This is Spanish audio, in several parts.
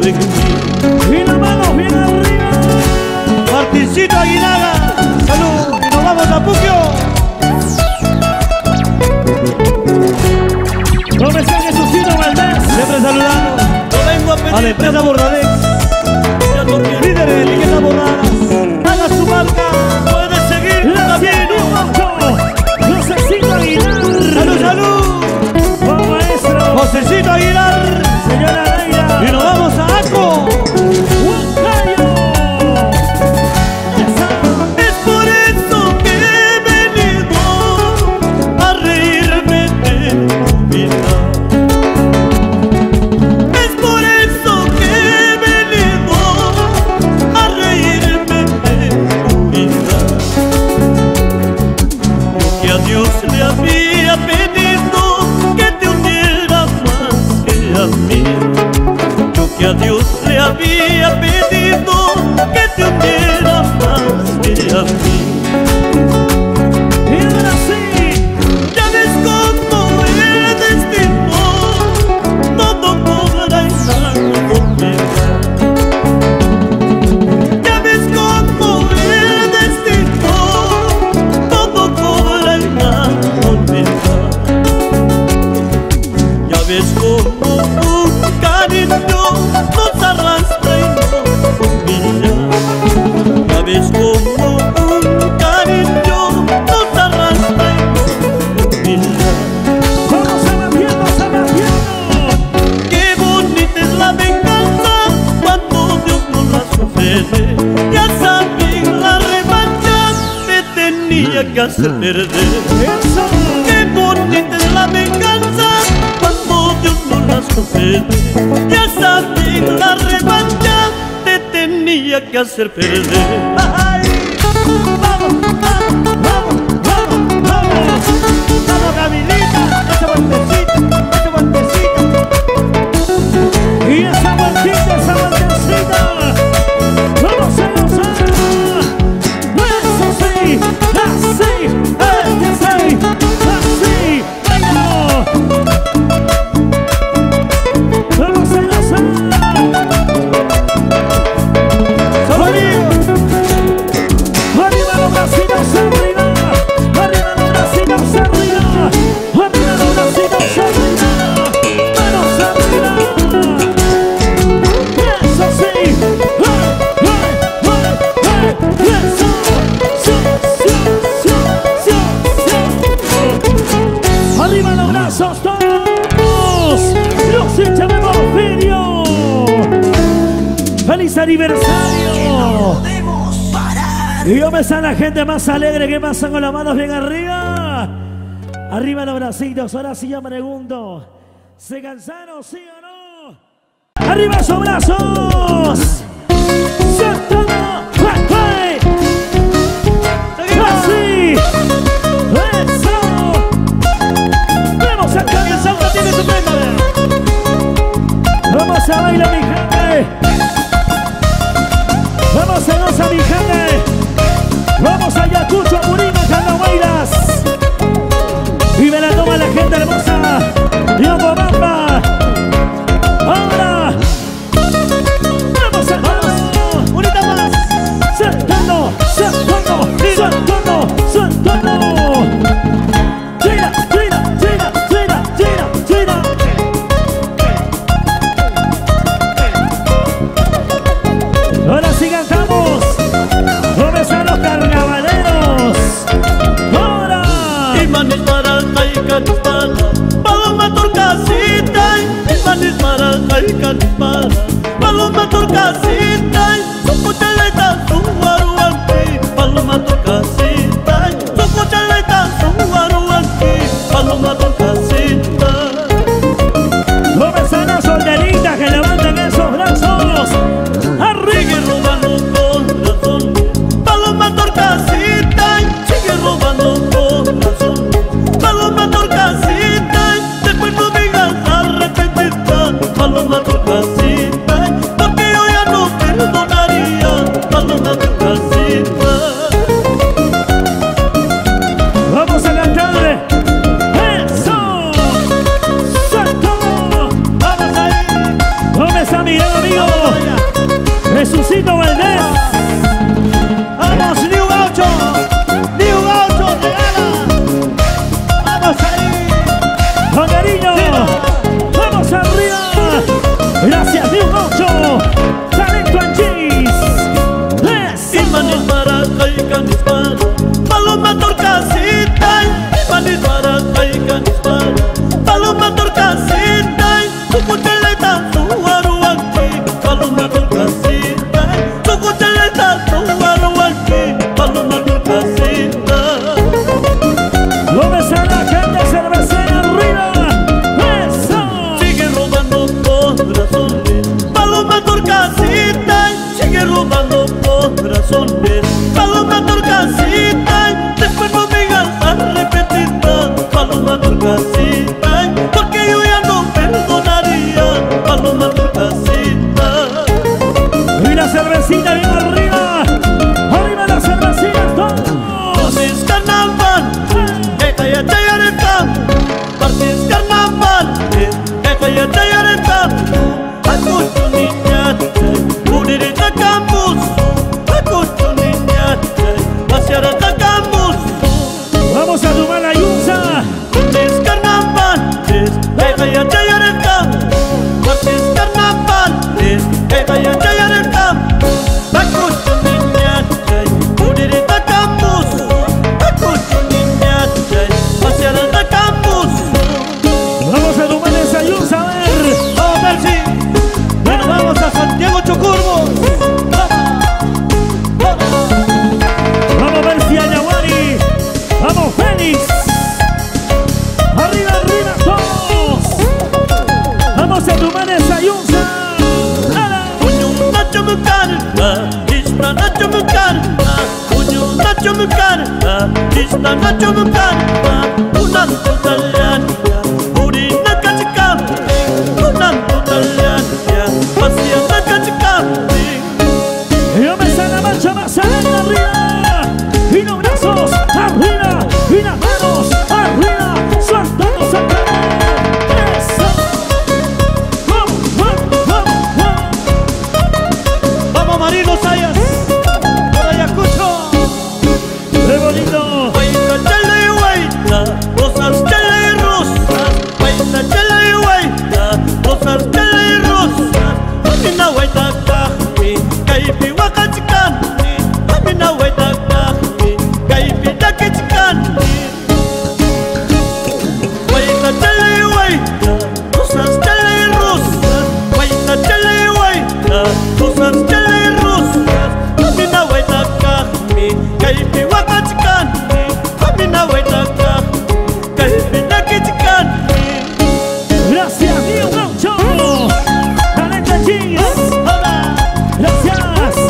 en mí. Y las manos bien arriba. Martincito Aguinaga, salud, y nos vamos a Puquio. Comercial Jesucito Valdés. Siempre saludando. No vengo a pedir A la empresa Bordadex, ya no quiero. líder de etiquetas bordadas. Haga su marca. Puedes seguir La camino. Josecito Aguilar. Salud, salud. Juan Maestro. Josecito Aguilar. Señora Naira. Y nos vamos a Aco. Huancayo. Es por eso que he venido a reírme de tu vida. Es por eso que he venido a reírme de tu vida. Yo que a Dios le había pedido que te uniera más que a mí. Yo que a Dios le había pedido que te uniera más que a mí. Y ahora sí. Ya ves cómo el destino todo cobra en la comida. Ya ves cómo el destino todo cobra en la comida. Ya ves cómo un cariño nos arrastra y nos humilla. Ya ves cómo un cariño nos arrastra y nos humilla. Vamos abatiendo, abatiendo. Qué bonita es la venganza cuando Dios nos la sucede. Ya sabía la revancha te tenía que hacer perder. Eso. Qué bonita es la venganza cuando Dios nos la sucede. Ya sabía la revancha te tenía que hacer perder. Ay. Vamos, vamos, vamos, vamos, vamos. Vamos, Camilita. Ese vueltecito, ese vueltecito. Y esa vueltita, esa vueltecita. Vamos a gozar. Eso sí, así, así, así. Bailalo. Vamos a gozar. Arriba los bracitos arriba. Arriba los bracitos arriba. Arriba los bracitos arriba. Manos arriba. Eso sí. Eso. Arriba los brazos todos. Los hinchas de Porfirio. ¡Feliz aniversario! Y yo me sale la gente más alegre. ¿Qué pasa con las manos bien arriba? Arriba los bracitos. Ahora sí ya pregunto. ¿Se cansaron, sí o no? ¡Arriba esos brazos! ¡Saltando! ¡Hey! ¡Así! ¡Eso! ¡Vamos a cambiar! El Sauca tiene su tema. ¡Vamos a bailar, mi gente! ¡Vamos a gozar, mi gente! ¡Vamos a Ayacucho, a Purina, Canahuaylas! ¡Y me la toma la gente hermosa! ¡Yocobamba! ¡Ahora! ¡Vamos a vamos! Unita más. ¡Saltando! ¡Saltando! ¡Saltando! ¡Saltando! ¡Tira! ¡Tira! ¡Tira! ¡Tira! ¡Tira! ¡Tira! Ahora sí cantamos. ¿Dónde están los carnavaleros? ¡Ahora! Imanes para Jaicanis para Paloma Torcasita. Imanes para Jaicanis para Paloma Torcasita. Su cuchaleta, su guaruanqui, Paloma Torcasita. Su cuchaleta, su guaruanqui, Paloma Torcasita. ¿Dónde están las soldaditas que levantan esos brazos? ¡Arriba! Sigue robando corazón, Paloma Torcasita. Sigue robando corazón, Paloma Torcasita. Después no digas arrepentida, Paloma Torcasita, porque yo ya no perdonaré. Jesucito Valdés. Vamos, New Gaucho. New Gaucho, regala. Vamos ahí. Con cariño. Vamos arriba. Gracias, New Gaucho. Talento en Gis. Imanis para kaikan ispara, paloma torcasita. Imanis para kaikan ispara, paloma torcasita. Sukuteleta suwaruaki, paloma torcasita. Sukuteleta suwaruaki, paloma torcasita. ¿Dónde está la gente cervecera arriba? ¡Eso! Sigue robando corazones, paloma torcasita. Sigue robando corazones, paloma torcasita. Después no digas arrepentida, paloma torcasita, porque yo ya no perdonaría, paloma torcasita. Y la cervecita bien arriba. Arriba la cervecita, todos. Partis carnaval, kaya tayaretam. Partis carnaval, kaya tayaretam. Aku tu niña, udirita kampus. Aku tu niña, pasearata kampus. Vamos a tomar la yunza. Partis carnaval, kaya tayaretam. Partis carnaval, kaya tayaretam. Aku tu niña, udirita kampus. Aku tu niña, pasearata kampus. Vamos a tomar esa yunza, a ver. Vamos, Mercy. Bueno, vamos a Santiago Chocurbo. Vamos a ver si hay Yaguari. Vamos, Félix. Arriba, arriba, todos. Vamos a tomar esa yunza. ¡Hala! Unyuna chumukarna, istana chumukarna. Unyuna chumukarna, istana chumukarna. Unan tutaliania, urina kachikampi. Unan tutaliania, pasiana kachikampi. Y yo me sale la marcha más adelante arriba. Y los brazos arriba. Y las manos arriba. Soltando, soltando. Eso. Vamos, vamos, vamos, vamos. Vamos, Marino Sayas. Por Ayacucho. ¡Qué bonito! Waita chela y waita, rosas chela y rosas. Waita chela y waita, rosas chela y rosas. Amina waita kahmi, kaipi wakachikani. Amina waita kahmi, kaipi dakechikani. Waita chela y waita, rosas chela y rosas. Waita chela y waita, rosas chela y rosas. Amina waita kahmi, kaipi wakachikani. Amina waita kahmi, kaipi dakechikani. Gracias, Diego Gaucho. Talento Gis. Gracias.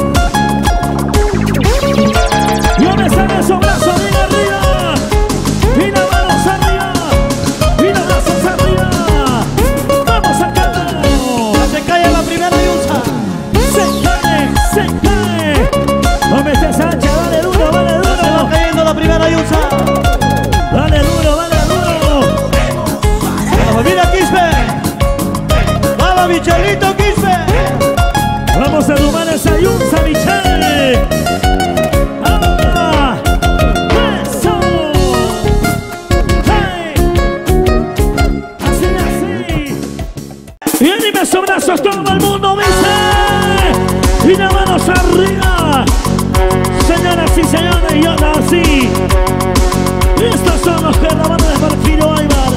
Yo me sale esos brazos bien arriba. Y las manos arriba. Y los brazos arriba. Vamos a cantar. Se cae la primera yunza. Se cae, se cae. Hombre, este Sánchez, dale duro, dale Se va duro. cayendo la primera yunza. Dale duro, dale duro. Vamos, mira Quispe. Vamos, Michelito Quispe. Vamos a tomar esa yunza, Michelle. ¡Ah! ¡Eso! ¡Hey! Así, así. Y anime esos brazos, todo el mundo dice. Y las manos arriba. Señoras y señores, y ahora sí. Estos son los que la banda de Porfirio Aybar.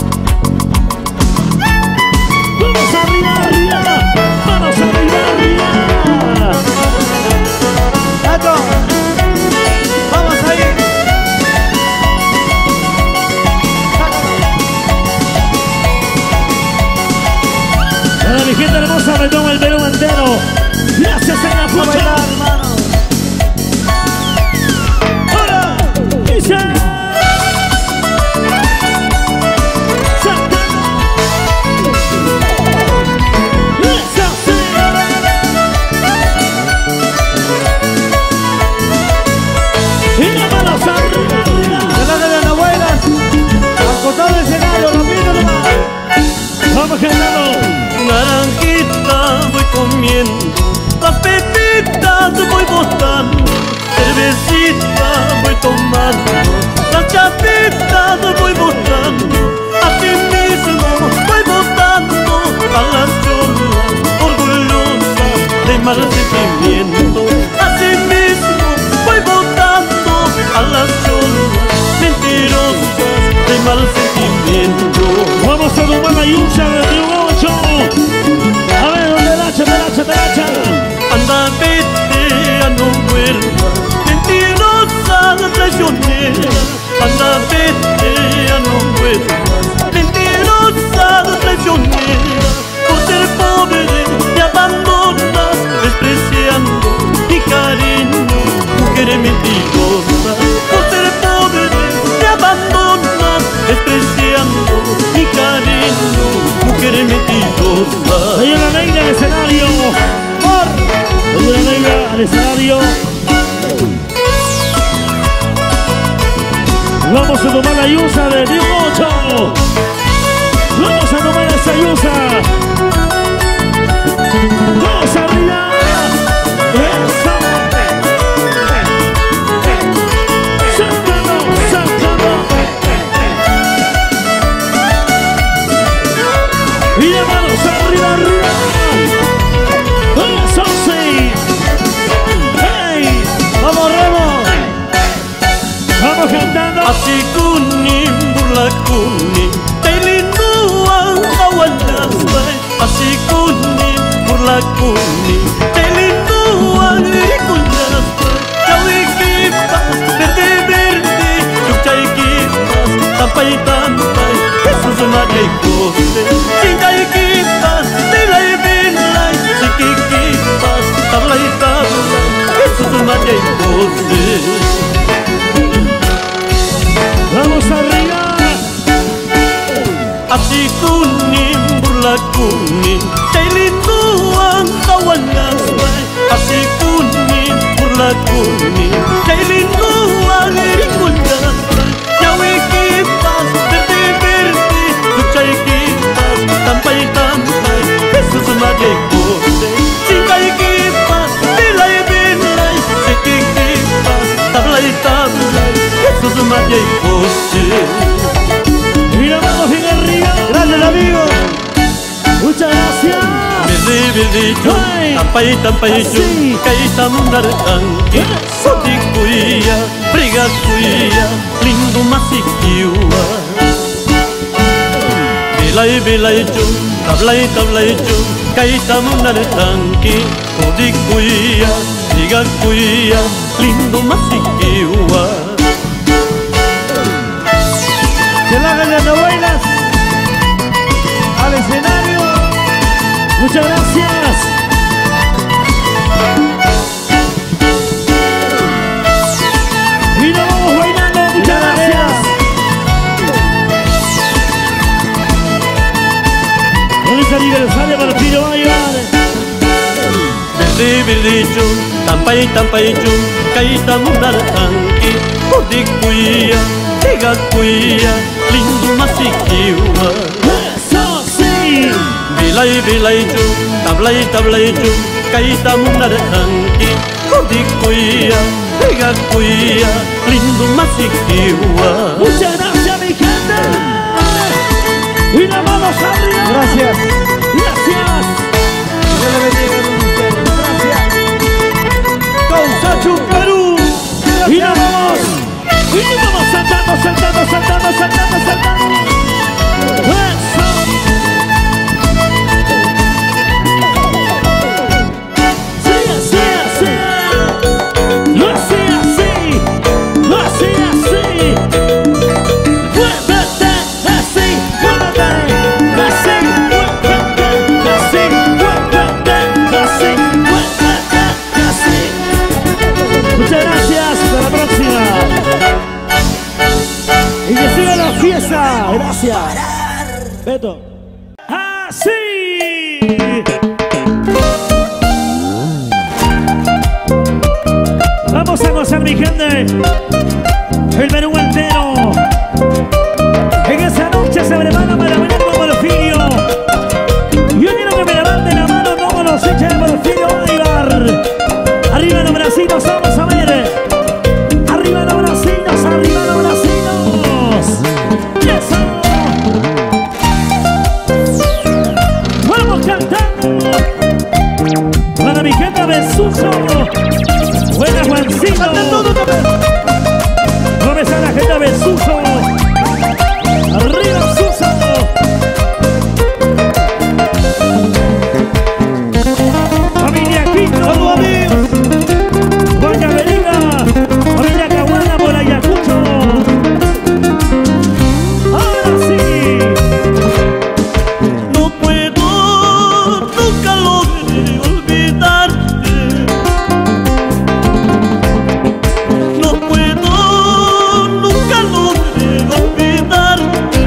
Vamos arriba, arriba. Vamos arriba, arriba. Nacho. Vamos ahí. Para mi gente hermosa me tomo el Perú entero. Gracias a la Vamos a pucha. bailar, hermano. ¡Ahora! ¡Dice! ¡Salta! ¡Eso sí! Y las manos arriba, arriba. Delante de las abuelas. Al costado del escenario, lo pido nomás. Vamos, Genaro. Naranjita voy comiendo, las de mal sentimiento. Así mismo voy botando a las cholas mentirosas de mal sentimiento. Vamos a tomar la yucha de Río 8. A ver, ¿dónde la hacha? Anda, vete, ya no vuelvas, mentirosa, traicionera. Anda, vete, ya no vuelvas, mentirosa, traicionera. Por ser pobre te abandonas, despreciando mi cariño, mujer mentirosa. Por ser pobre te abandonas, despreciando mi cariño, mujer mentirosa. Hay una negra al escenario. Hay una negra al escenario. Vamos a tomar la yuza de Río 8. Vamos a tomar esa yuza. Vamos arriba. Eso. Sácalo. Y de manos arriba. Eso sí. Hey, vamos Remo. Vamos cantando. Así kuni, burla kuni, telinduan awanas bay. Así kuni, burla kuni, telinduan ikunas bay. Kau ikipas, verde verde, yukcai ikipas, tampai tampai, Jesus magai kose. Cintai ikipas, bilai bilai, siki ikipas, tablai tablai, Jesus magai kose. Vamos arriba. Así kuning, burla kuning, telinduan kawanas bay. Así kuning, burla kuning, telinduan ikunas bay. Kau ikipas, verde verde, yukcai ikipas, tampai tampai, Jesus magai kose. Cinta ikipas, bilai bilai, siki ikipas, tablai tablai, Jesus magai kose. Mira, vamos bien arriba. Gracias, amigo. Muchas gracias. Bili tampai tampai ju, kaita mundar tanki, soti kuia, briga kuia, lindo masikiwa. Bilai ju, tablai ju, kaita mundar tanki, soti kuia, briga kuia, lindo masikiwa. Que la hagan las abuelas al escenario. Muchas gracias. Y nos vamos bailando. Muchas gracias. Con esta aniversario para el Pino va a llevar. Bili ju, tampai ju, kaita mundar tanki, soti kuia, briga kuia, lindo masikiwa. Eso sí. Bilai ju, tablai ju, kaita mundar tanki, soti kuia, briga kuia, lindo masikiwa. Muchas gracias, mi gente. Y nos vamos arriba. Gracias. Gracias. Dios le bendiga a ustedes. Gracias. Causachu Perú. Y nos vamos. Y nos vamos saltando. Eso. Sí, así. Lo hacía así. Muévete así. Muévete así. Muchas gracias. Hasta la próxima. Y que siga la fiesta. Gracias. Beto. Así. Vamos a gozar, mi gente. El Perú entero. En esa noche se prepara para venir con Porfirio. Yo quiero que me levanten la mano como los hinchas de Porfirio Bolívar. Arriba los bracitos, vamos a ver. Arriba los bracitos. Eso. Vamos cantando. Para mi gente Besuso. Buena Juancito. ¿Dónde está la gente Besuso? Arriba Suso. Familia Quito. Saludos amigos. Doña Avenida. Familia Caguana por Ayacucho. Ahora sí. No puedo, nunca logré olvidarte. No puedo, nunca logré olvidarte.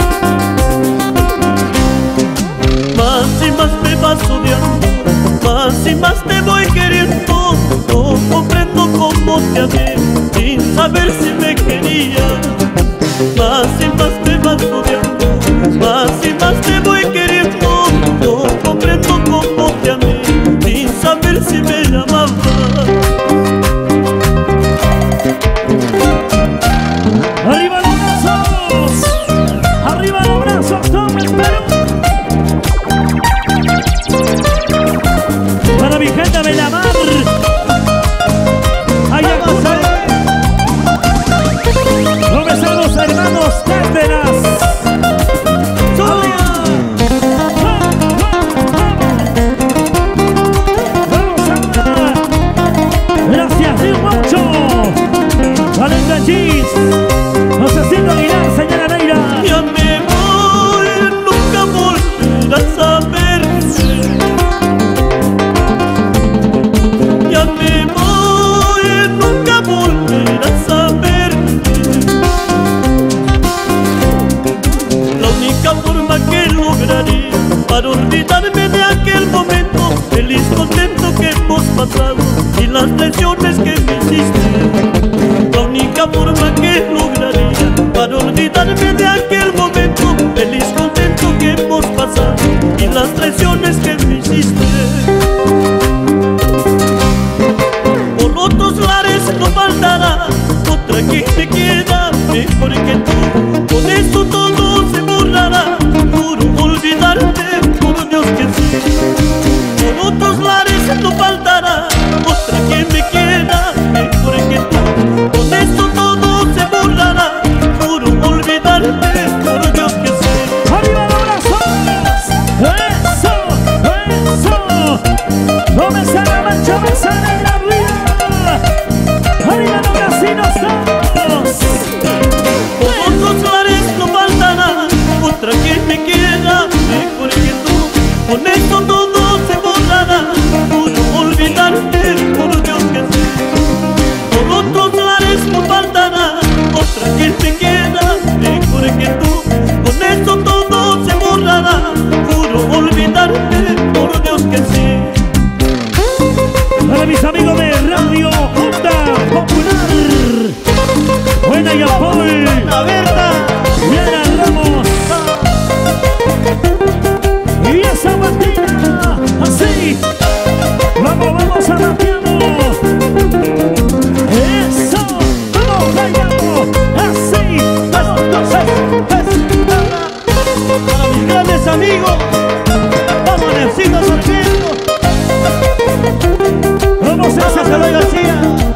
Más y más me vas odiando, más y más te voy queriendo. No comprendo cómo te amé sin saber si me querías. Más y más me vas odiando, más y más te voy queriendo. No comprendo cómo te amé sin saber si me llamabas. Arriba los brazos. Arriba los brazos. Toma el Perú. Para mi gente de la mar. Ayacucho. ¿Dónde están los hermanos Cárdenas? Gracias, Río Moncho. Valenta Gis. Josecito Aguilar, señora Neira. Ya me voy, nunca volverás a verme. Ya me voy, nunca volverás a verme. La única forma que lograré para olvidarme de aquel momento feliz, contento que hemos pasado y las lesiones que me hiciste. La única forma que lograría para olvidarme de aquel momento feliz, contento que hemos pasado y las traiciones que me hiciste. Por otros lares no faltará otra que te quiera mejor que tú. Con esto todo se borrará, juro olvidarte, por Dios que sí. Por otros lares no faltará otra que me quiera mejor que tú. Con esto todo se borrará, juro olvidarte, por Dios que sí. ¡Arriba los brazos! ¡Eso! ¡Eso! ¿Dónde está la mancha? ¡Me sale la vida! ¡Arriba los casinos todos! Por otros lares no faltará otra que me quiera mejor que tú. Con esto todo se borrará, juro olvidarte, por Dios que sí. Por otros lares no faltará otra que me quiera mejor que tú. Con esto todo se borrará, juro olvidarte, por Dios que sí. Para mis amigos de Radio Onda Popular. Buena y Paul. La verdad. Diana Ramos. Y esa bandina. Así. Vamos, vamos a rapeando. Eso. Vamos, bailando. Así. Vamos, Para mis grandes amigos. Vamos, Necesito Sarmiento. vamos a Vamos, Eloy García.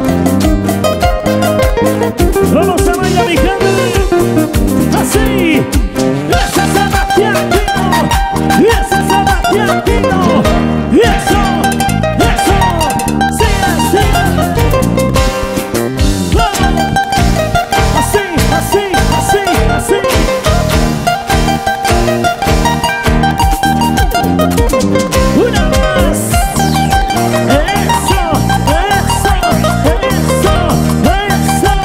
Vamos a bailar, mi gente. Así. Ese es Sebastián Pino. Ese es Sebastián Pino. Eso. Eso. Sí, así. Vamos. Así, así, así, así. Una más. Eso, eso, eso, eso.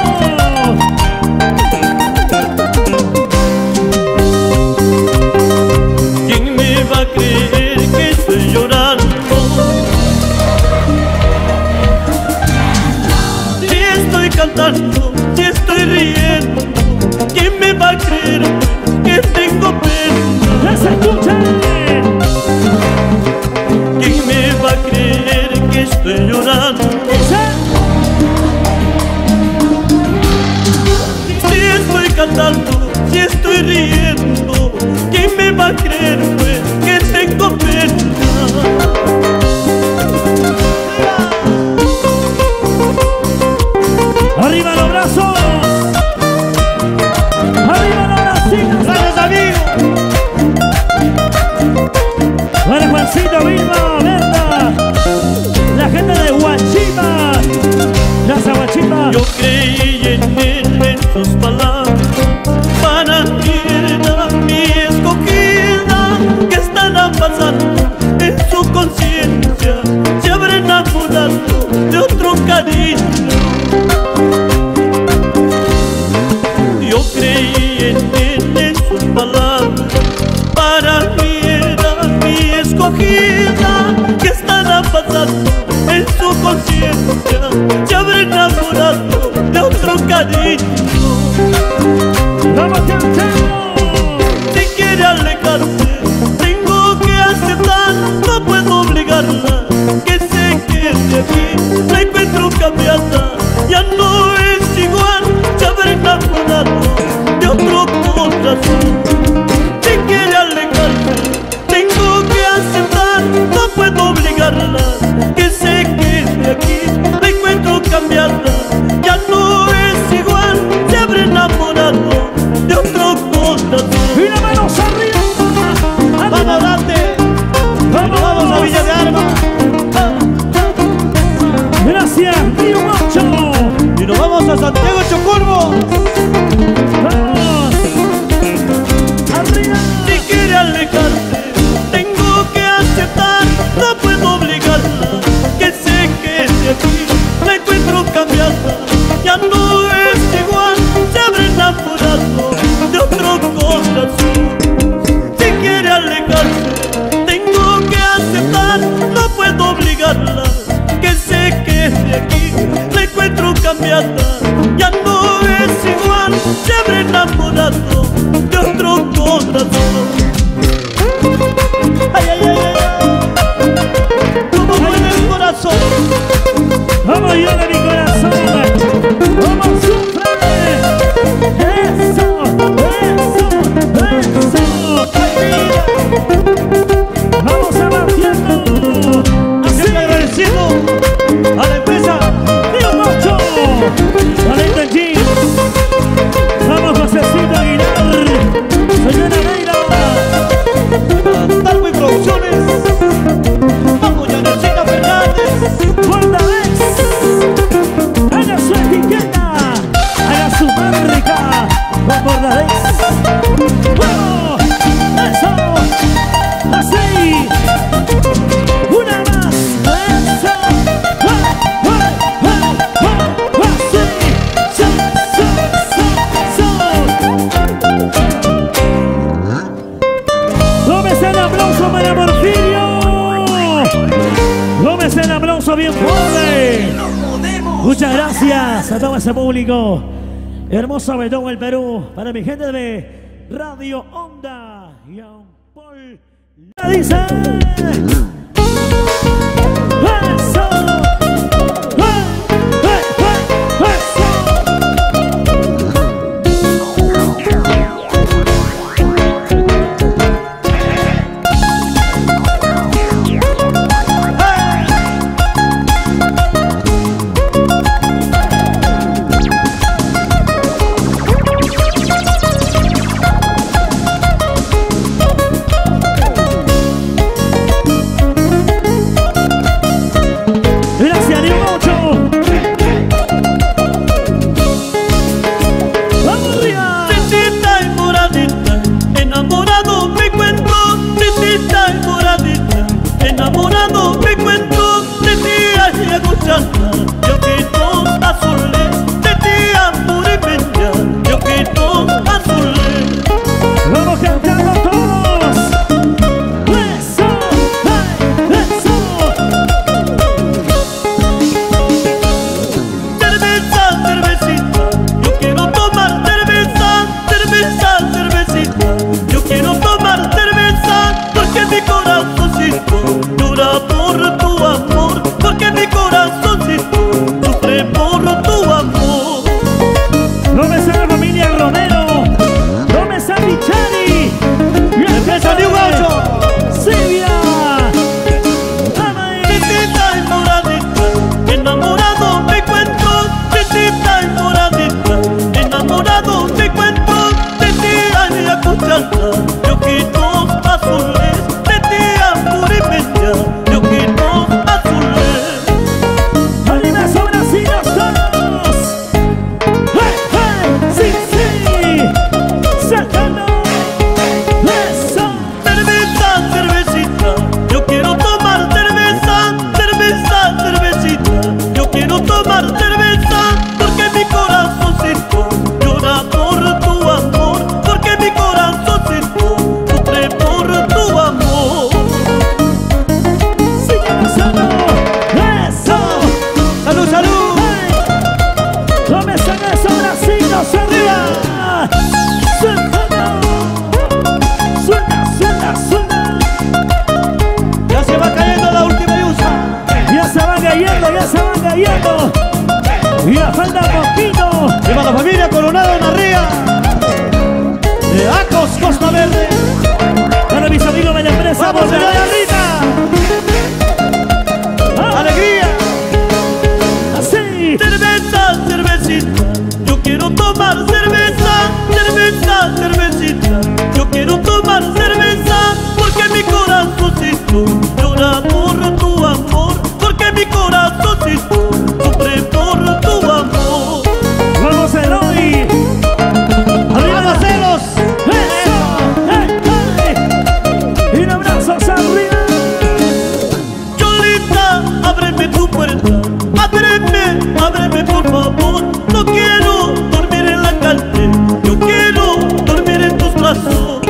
¿Quién me va a creer que estoy llorando? Si estoy cantando, si estoy riendo, ¿quién me va a creer que tengo pena? ¡Que se escuchen! ¿Quién me va a creer que estoy llorando? Dice. Si estoy cantando, si estoy riendo, ¿quién me va a creer pues que tengo pena? pasando en su conciencia se habrá enamorado de otro cariño. ¡Vamos cantando! Si quiere alejarse, tengo que aceptar, no puedo obligarla que se quede aquí. La encuentro cambiada, ya no es igual, se habrá enamorado de otro corazón. Si quiere alejarse, tengo que aceptar, no puedo obligarla que se quede aquí. La encuentro cambiada, ya no es igual, se habrá enamorado de otro corazón. ¡Y las manos arriba! Vamos adelante, vamos a Villa de Armas. Gracias, Río Macho. Y nos vamos a Santiago Chocorvo. ¡Vamos! ¡Arriba! Si quiere alejarse, tengo que aceptar, no puedo obligarla que se quede aquí. La encuentro cambiada, ya no es igual, se habrá enamorado de otro corazón. Si quiere alejarse, tengo que aceptar, no puedo obligarla que se quede aquí. La encuentro cambiada, ya no es igual, se habrá enamorado de otro corazón. Ay, ay, ay, ay, como mueve el corazón. ¡Vamos, yo de mi corazón! ¡Vamos, sufre! ¡Eso! ¡Eso! ¡Eso! Ay, mira, ¡Vamos abatiendo! siempre agradecido a la empresa. ¡Río Macho! ¡Talento en jeans! ¡Vamos, Josecito Aguilar! ¡Señora Neira! Talco y Producciones. Vamos, Yanecita Fernández. ¡Guarda Vex! ¡Haga su etiqueta! ¡Haga su marca! ¡Con Guarda Vex! ¡Vamos! ¡Eso! ¡Así! ¡Una más! ¡Eso! ¡Así! ¡Gómez el aplauso para Porfirio! ¡Gómez el aplauso bien fuerte! Muchas gracias a todo ese público hermoso de todo el Perú, para mi gente de Radio Onda y a Paul. ¡La dice! ¡Eso! fallando. Y la falda poquito. Y para la familia Coronado en Arría. De Acos, Costa Verde. Para mis amigos de la empresa. ¡Vamos, señora Rita! ¡Alegría! Así. Cerveza, cervecita, yo quiero tomar cerveza. Cerveza, cervecita, yo quiero tomar cerveza. Porque mi corazoncito llora por tu amor. Porque mi corazoncito sufre por tu amor. Vamos, Eloy. Arriba, Marcelos. eso. Y un abrazo hacia arriba. Cholita, ábreme tu puerta. Ábreme por favor. No quiero dormir en la calle. Yo quiero dormir en tus brazos.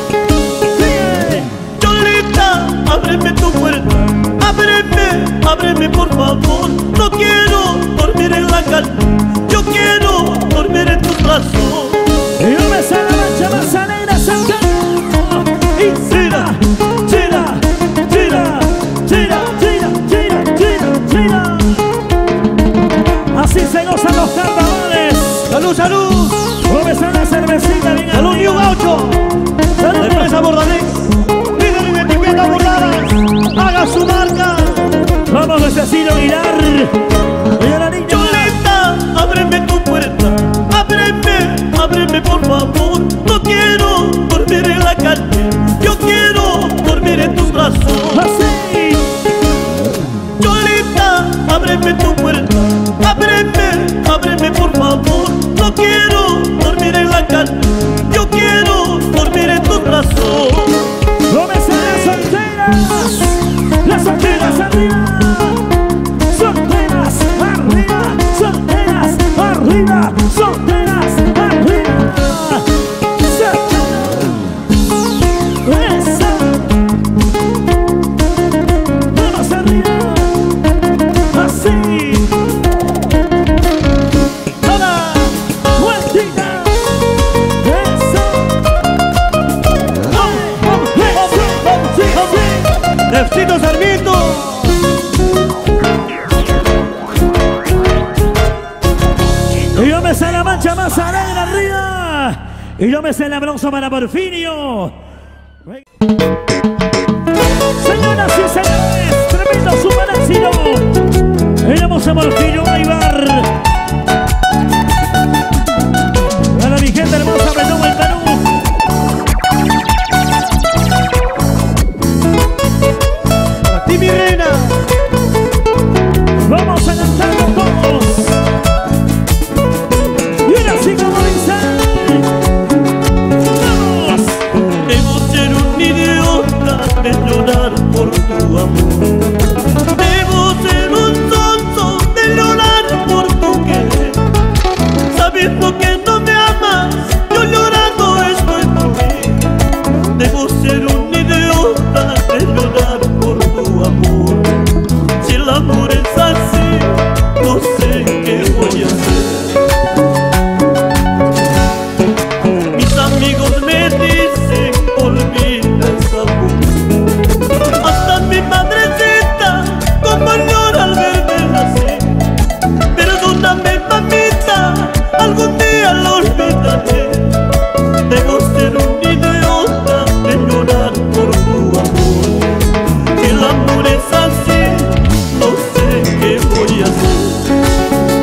Cholita, ábreme tu puerta. Ábreme por favor. No quiero dormir en la calle. Yo quiero dormir en tus brazos. Y no me sale la mancha más alegre, saltando. Y tira, tira, tira, tira, tira, tira, tira, tira. Así se gozan los carnavales. ¡Salud, salud! Cómese una cervecita bien ¡Salud, arriba. New Gaucho! La empresa Bordalex. Líder en etiqueta bordadas. Haga su marca. Vamos, Cecilio Aguilar. Y a la niña. Cholita, ábreme tu puerta. Ábreme por favor. No quiero dormir en la calle. Yo quiero dormir en tus brazos. Así. Cholita, ábreme tu puerta. Ábreme por favor. No quiero dormir en la calle. Yo quiero dormir en tus brazos. Cómese las solteras. Las solteras arriba. Solteras arriba. Solteras arriba. Solteras arriba. Esa. Vamos arriba. Así. Toda. Vueltita. Eso. Nefcito Sarmiento. Y yo me sé la mancha más alegre arriba. Y yo me sé el abrazo para Porfirio. Señoras y señores, tremendo super éxito. Éramos a Porfirio Aybar. Para mi gente hermosa de todo el Perú. Para ti, mi reina. Vamos a cantarlo todos. Y ahora sí como dice. ¡Vamos! Debo ser un idiota de llorar por tu amor. Debo ser un tonto de llorar por tu querer. Sabiendo que no me amas, yo llorando estoy por ti. Debo ser un idiota de llorar por tu amor. Si el amor es así, no sé qué voy a hacer. Mis amigos me dicen, olvida esa voz. Hasta mi madrecita, como llora al verme nacer. Perdóname, mamita, algún día lo olvidaré. Debo ser un idiota de llorar por tu amor. Si el amor es así, no sé qué voy a hacer.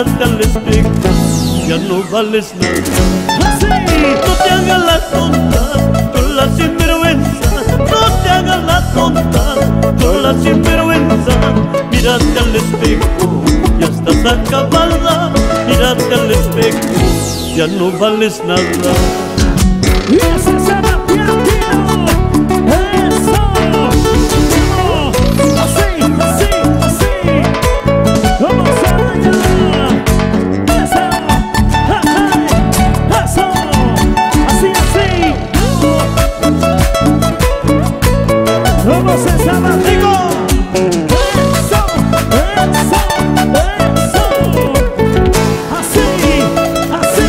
mírate al espejo, ya no vales nada. Así. No te hagas la tonta con la sinvergüenza, no te hagas la tonta con la sinvergüenza. Mírate al espejo, ya estás acabada. Mírate al espejo, ya no vales nada. Y ese se va piantino. Eso. Así, así, así. Vamos allá. Eso. Eso. Así, así. Vamos a esa Rico. Eso, eso, eso. Así, así.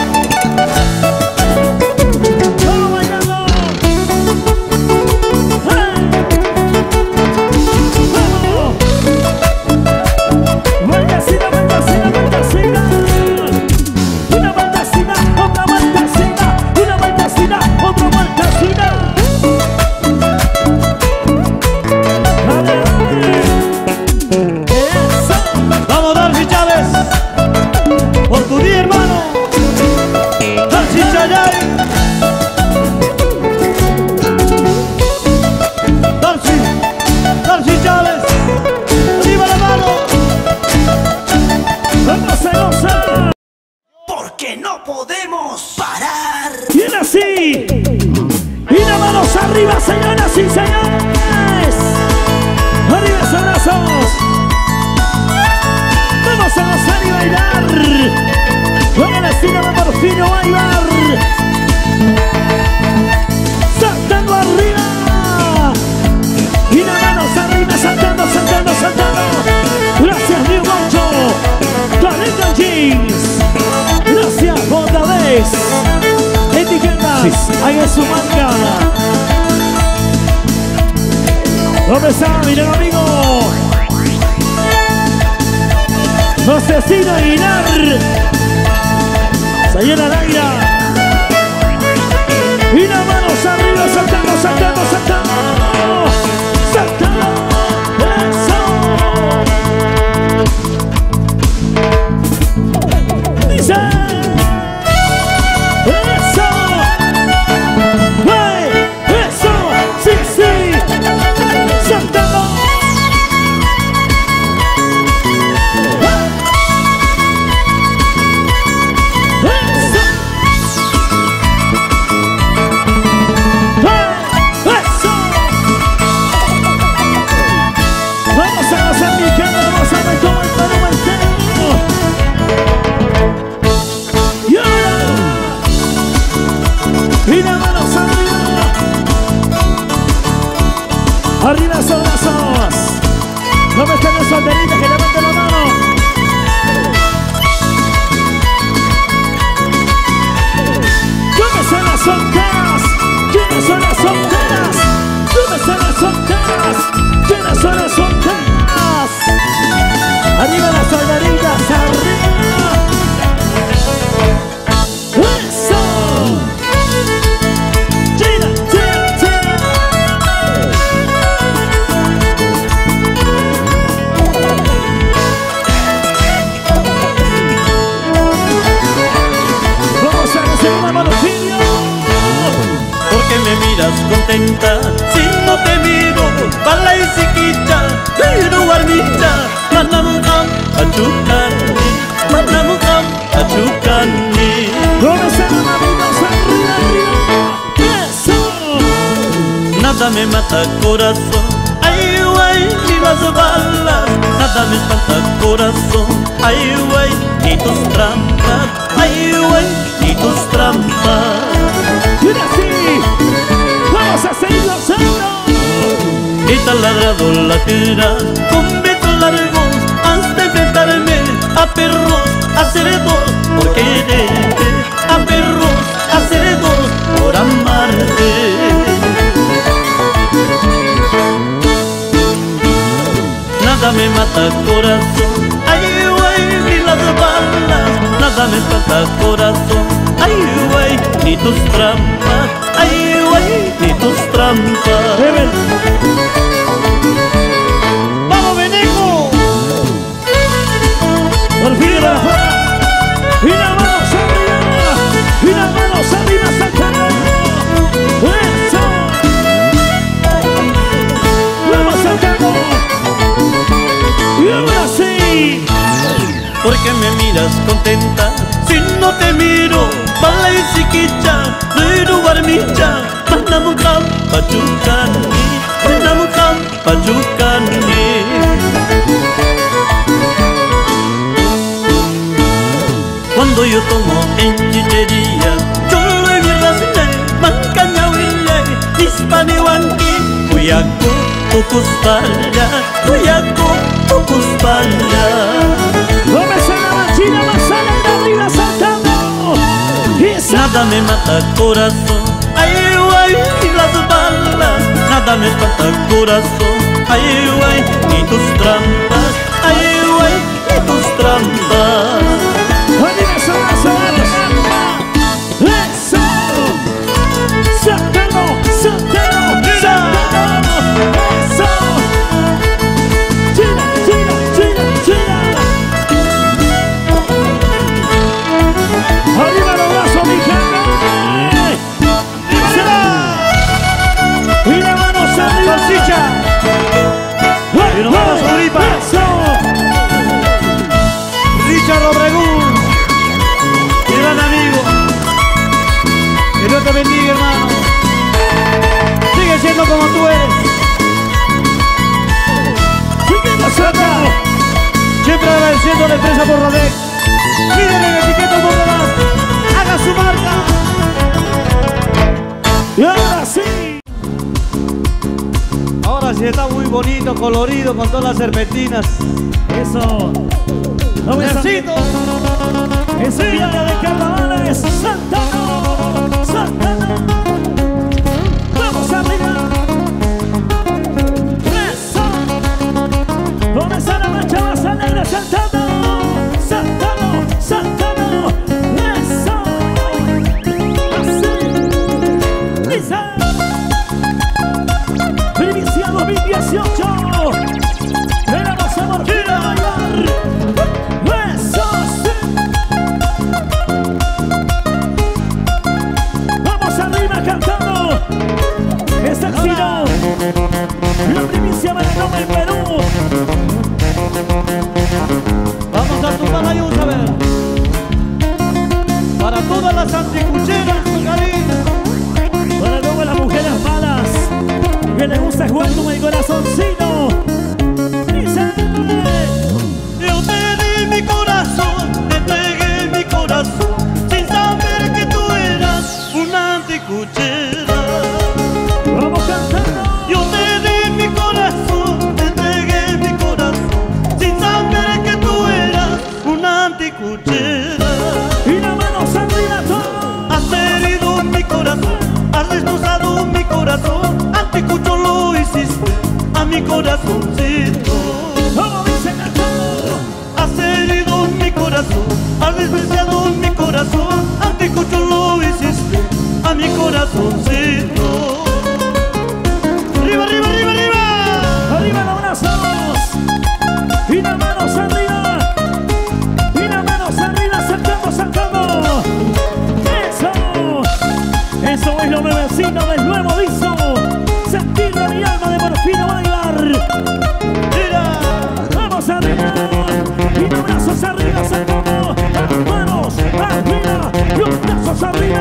Vamos bailando. Vamos. Vueltecita, vueltecita, vueltecita. Una vueltecita, otra vueltecita. Una vueltecita, otra vueltecita. Vamos, Darcy Chávez, por tu día, hermano. Darcy Chayay. Darcy Chávez, arriba la mano. Vamos a gozar. Porque no podemos parar. Bien así. Y las manos arriba, señoras y señores. Arriba esos brazos. Vamos a gozar y bailar. Con el estilo de Porfirio Aybar. Saltando arriba. Y las manos arriba, saltando, saltando, saltando. Gracias, New Moncho. Talento Jeans. Gracias, Bondades. Etiquetas. Ahí es su marca. ¿Dónde está, mi nuevo amigo? Josecito Aguilar. Señora Laira. Y las manos arriba, saltando, saltando, saltando. Saltando. Eso. Dice. Eso. ¡Hey! Eso. Sí, sí. Saltando. Arriba esos brazos. ¿Dónde están los solteritos? Que levanten la mano. ¿Dónde son las solteras? ¿Quiénes son las solteras? ¿Dónde son las solteras? ¿Quiénes son las solteras? Arriba las solderitas, arriba. ¡Eso! ¡Tira, tira, tira! Vamos a hacer una monofilia. ¿Por qué me miras contenta si no te miro? Pala y siquita, pero guarmita. Manamukam, achukani. Manamukam, achukani. ¿Dónde están los amigos? Arriba, arriba. ¡Eso! Nada me mata corazón, ay güey, ni las balas. Nada me espanta corazón, ay güey, ni tus trampas. Ay güey, ni tus trampas. Y ahora sí, vamos a seguir gozando. Y te ha ladrado la tierra con besos largos hasta enfrentarme a perros, a cerdos, por quererte, a perros, a cerdos, por amarte. Nada me mata corazón, ay güey, ni las balas. Nada me espanta corazón, ay güey, ni tus trampas. Ay güey, ni tus trampas. ¡Vamos, Beneco! Por fin. Sigue para afuera. Y las manos arriba. Y las manos arriba, saltando. Eso. Vamos saltando. Y ahora sí. ¿Por qué me miras contenta si no te miro? Balay sikicha, riruwarmicha, manamukam pachukani, manamukam pachukani. Cuando yo tomo en chichería, cholo y mirasne, mancañahuille, hispaniwanki, cuyaco, pucuspalla, cuyaco, pucuspalla. No me sale la china, más sale de arriba saltando. Nada me mata corazón, ay guay, las balas. Nada me mata corazón, ay guay, y tus trampas, ay guay, y tus trampas. Arriba saltando. Eso. Saltando, saltando, saltando. Eso. China, china, china, china. Arriba los brazos, mi gente. Y las manos arriba, chicha. Y nos vamos a Olipa. Eso. Richard Obregón, mi gran amigo. Que Dios te bendiga, hermano. Sigue siendo como tú eres. Sigue pasando. Siempre agradeciendo a la empresa Borradec. Mírenle la etiqueta Borradec. Haga su marca. Y ahora sí. Ahora sí está muy bonito, colorido, con todas las serpentinas. Eso. Vamos a Necesito. ese día de carnavales. Saltando, saltando. Vamos arriba. Eso. ¿Dónde está la mancha más alegre? Saltando, saltando, saltando. Eso. Así. Dice. Primicia 2018. Veremos a Martín a bailar. Eso sí. Vamos arriba cantando. Es el final. La primicia Maranoma en Perú. Vamos a tu Palayusa, a ver. Para todas las anticucheras, cariño. Para todas las mujeres malas que les gusta jugar con el corazoncito. Dice. Yo te di mi corazón, te entregué mi corazón, sin saber que tú eras una anticuchera. Vamos cantando. Yo te di mi corazón, te entregué mi corazón, sin saber que tú eras una anticuchera. Y las manos arriba todos. Has herido mi corazón, has destrozado mi corazón, anticucho lo hiciste a mi corazoncito. Como dice cantando. Has herido mi corazón, has despreciado mi corazón, anticucho lo hiciste a mi corazoncito. Arriba, arriba, arriba, arriba. Arriba los brazos. Y las manos arriba. Y las manos arriba. Saltando, saltando. Eso. Eso es lo nuevecino del nuevo viso. Sentir de mi alma de morfina bailar. Mira, Vamos arriba. Y los brazos arriba. Saltando. Las manos arriba. Y los brazos arriba.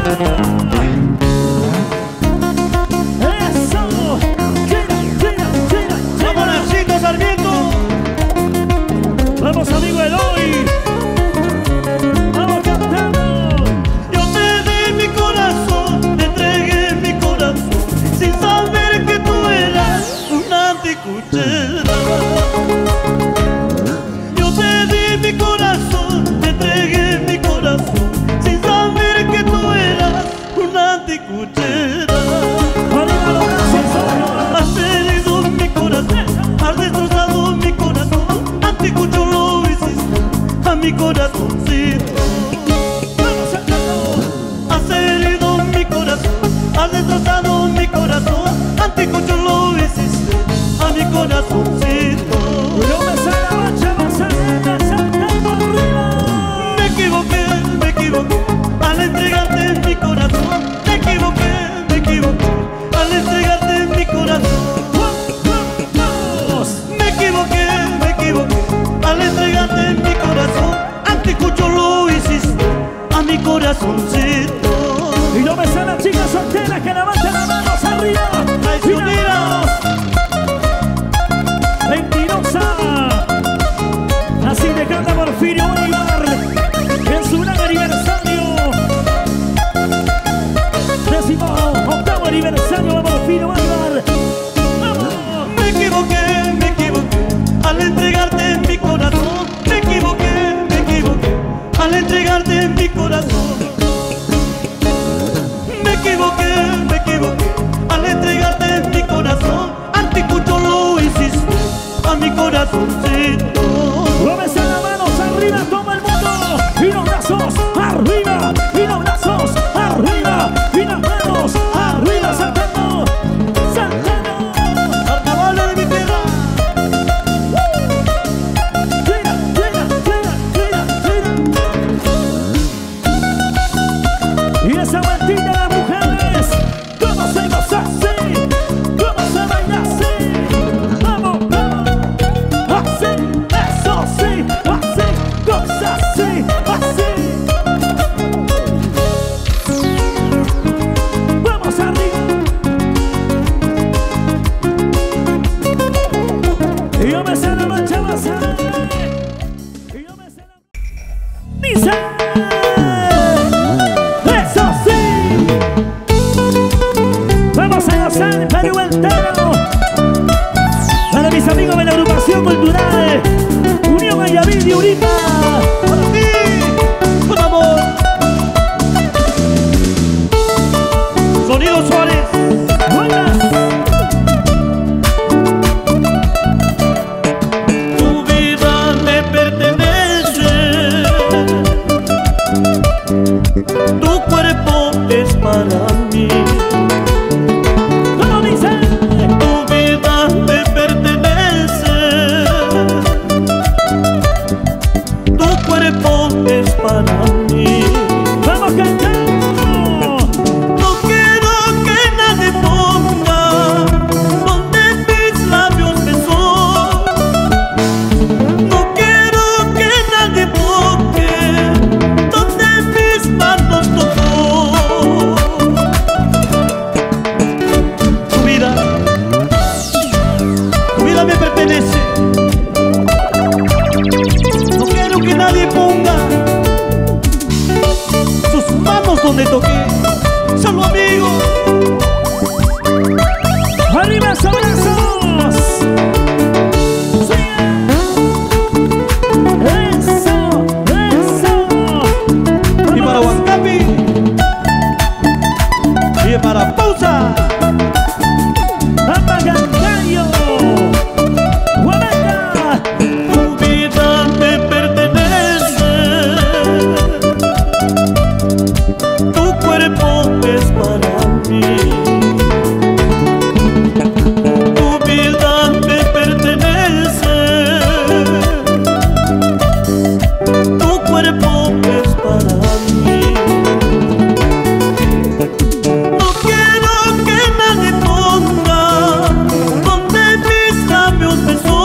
Eso. Gira, gira, gira, gira. vamos Nachito Sarmiento. Vamos amigo Eloy. Vamos cantando. Yo te di mi corazón, te entregué mi corazón, sin saber que tú eras una anticuchera. Yo te di mi corazón, te entregué mi corazón, sin saber que tú eras una anticuchera. Arriba los brazos arriba. Has herido mi corazón, has destrozado mi corazón, anticucho lo hiciste a mi corazoncito. Vamos cantando. Has herido mi corazón, has destrozado mi corazón, anticucho lo hiciste a mi corazoncito. No me sale la mancha más arriba. Saltando arriba. gozar el Perú entero. Para mis amigos de la agrupación cultural Unión Ayaví de Urica. Para ti, con amor. Sonido Suárez. Buenas. Tu vida me pertenece, tu cuerpo es para mí. ¿Cómo dice? Tu vida me pertenece, tu cuerpo es para mí. Vamos cantando. No quiero que nadie ponga donde mis labios besó. No quiero que nadie toque donde mis manos tocó. Tu vida me pertenece. No quiero que nadie ponga sus manos donde toqué. Solo amigos. Arriba esos brazos. Sí. Eso, eso. Y para Huancapi. Y para Pausa. Vamos Cancayo. Guameta. Tu vida me pertenece, tu cuerpo es para mí. Tu vida me pertenece, tu cuerpo es para mí. No quiero que nadie ponga donde mis labios besó.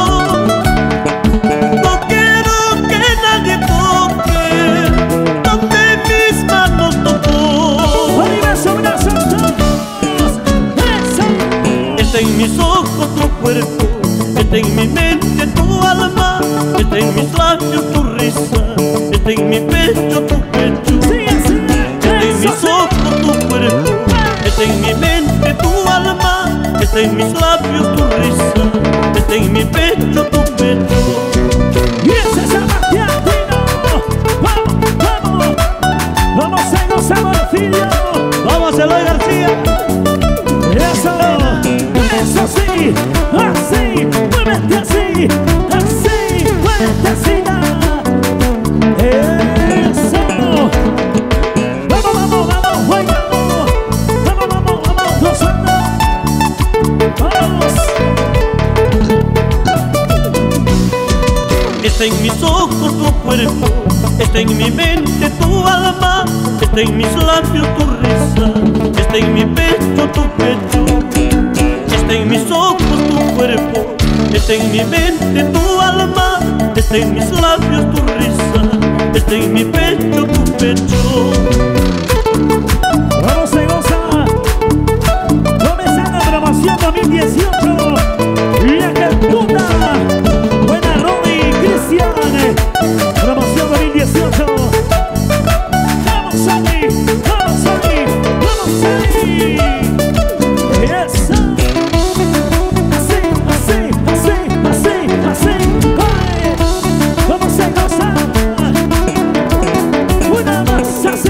No quiero que nadie toque donde mis manos tocó. Arriba esos brazos todos. Eso. Está en mis ojos tu cuerpo, está en mi mente tu alma, está en mis labios tu risa, está en mi pecho tu pecho. Sí, así. Está en mis Eso. ojos tu cuerpo, está en mi mente tu alma, está en mis labios tu risa, está en mi pecho tu pecho. Y ese es Sebastián Tino. Vamos, vamos. Vamos a gozar Morfilio. Vamos, Eloy García. Eso, eso sí, así, muévete así, así, muévete así. Eso. Vamos, vamos, vamos, bailando. Vamos, vamos, vamos, gozando. Vamos. Está en mis ojos tu cuerpo, está en mi mente tu alma, está en mis labios tu risa, está en mi pecho tu pecho. Está en mis ojos tu cuerpo, está en mi mente tu alma, está en mis labios tu risa, está en mi pecho tu pecho. Vamos a gozar. Comenzando promoción 2018. La Cantuna. Buena Rodi Cristian. Promoción 2018. Vamos ahí, vamos ahí, vamos ahí. Eso. Así, así, así, así, así. Ay. Vamos a gozar. Una más así.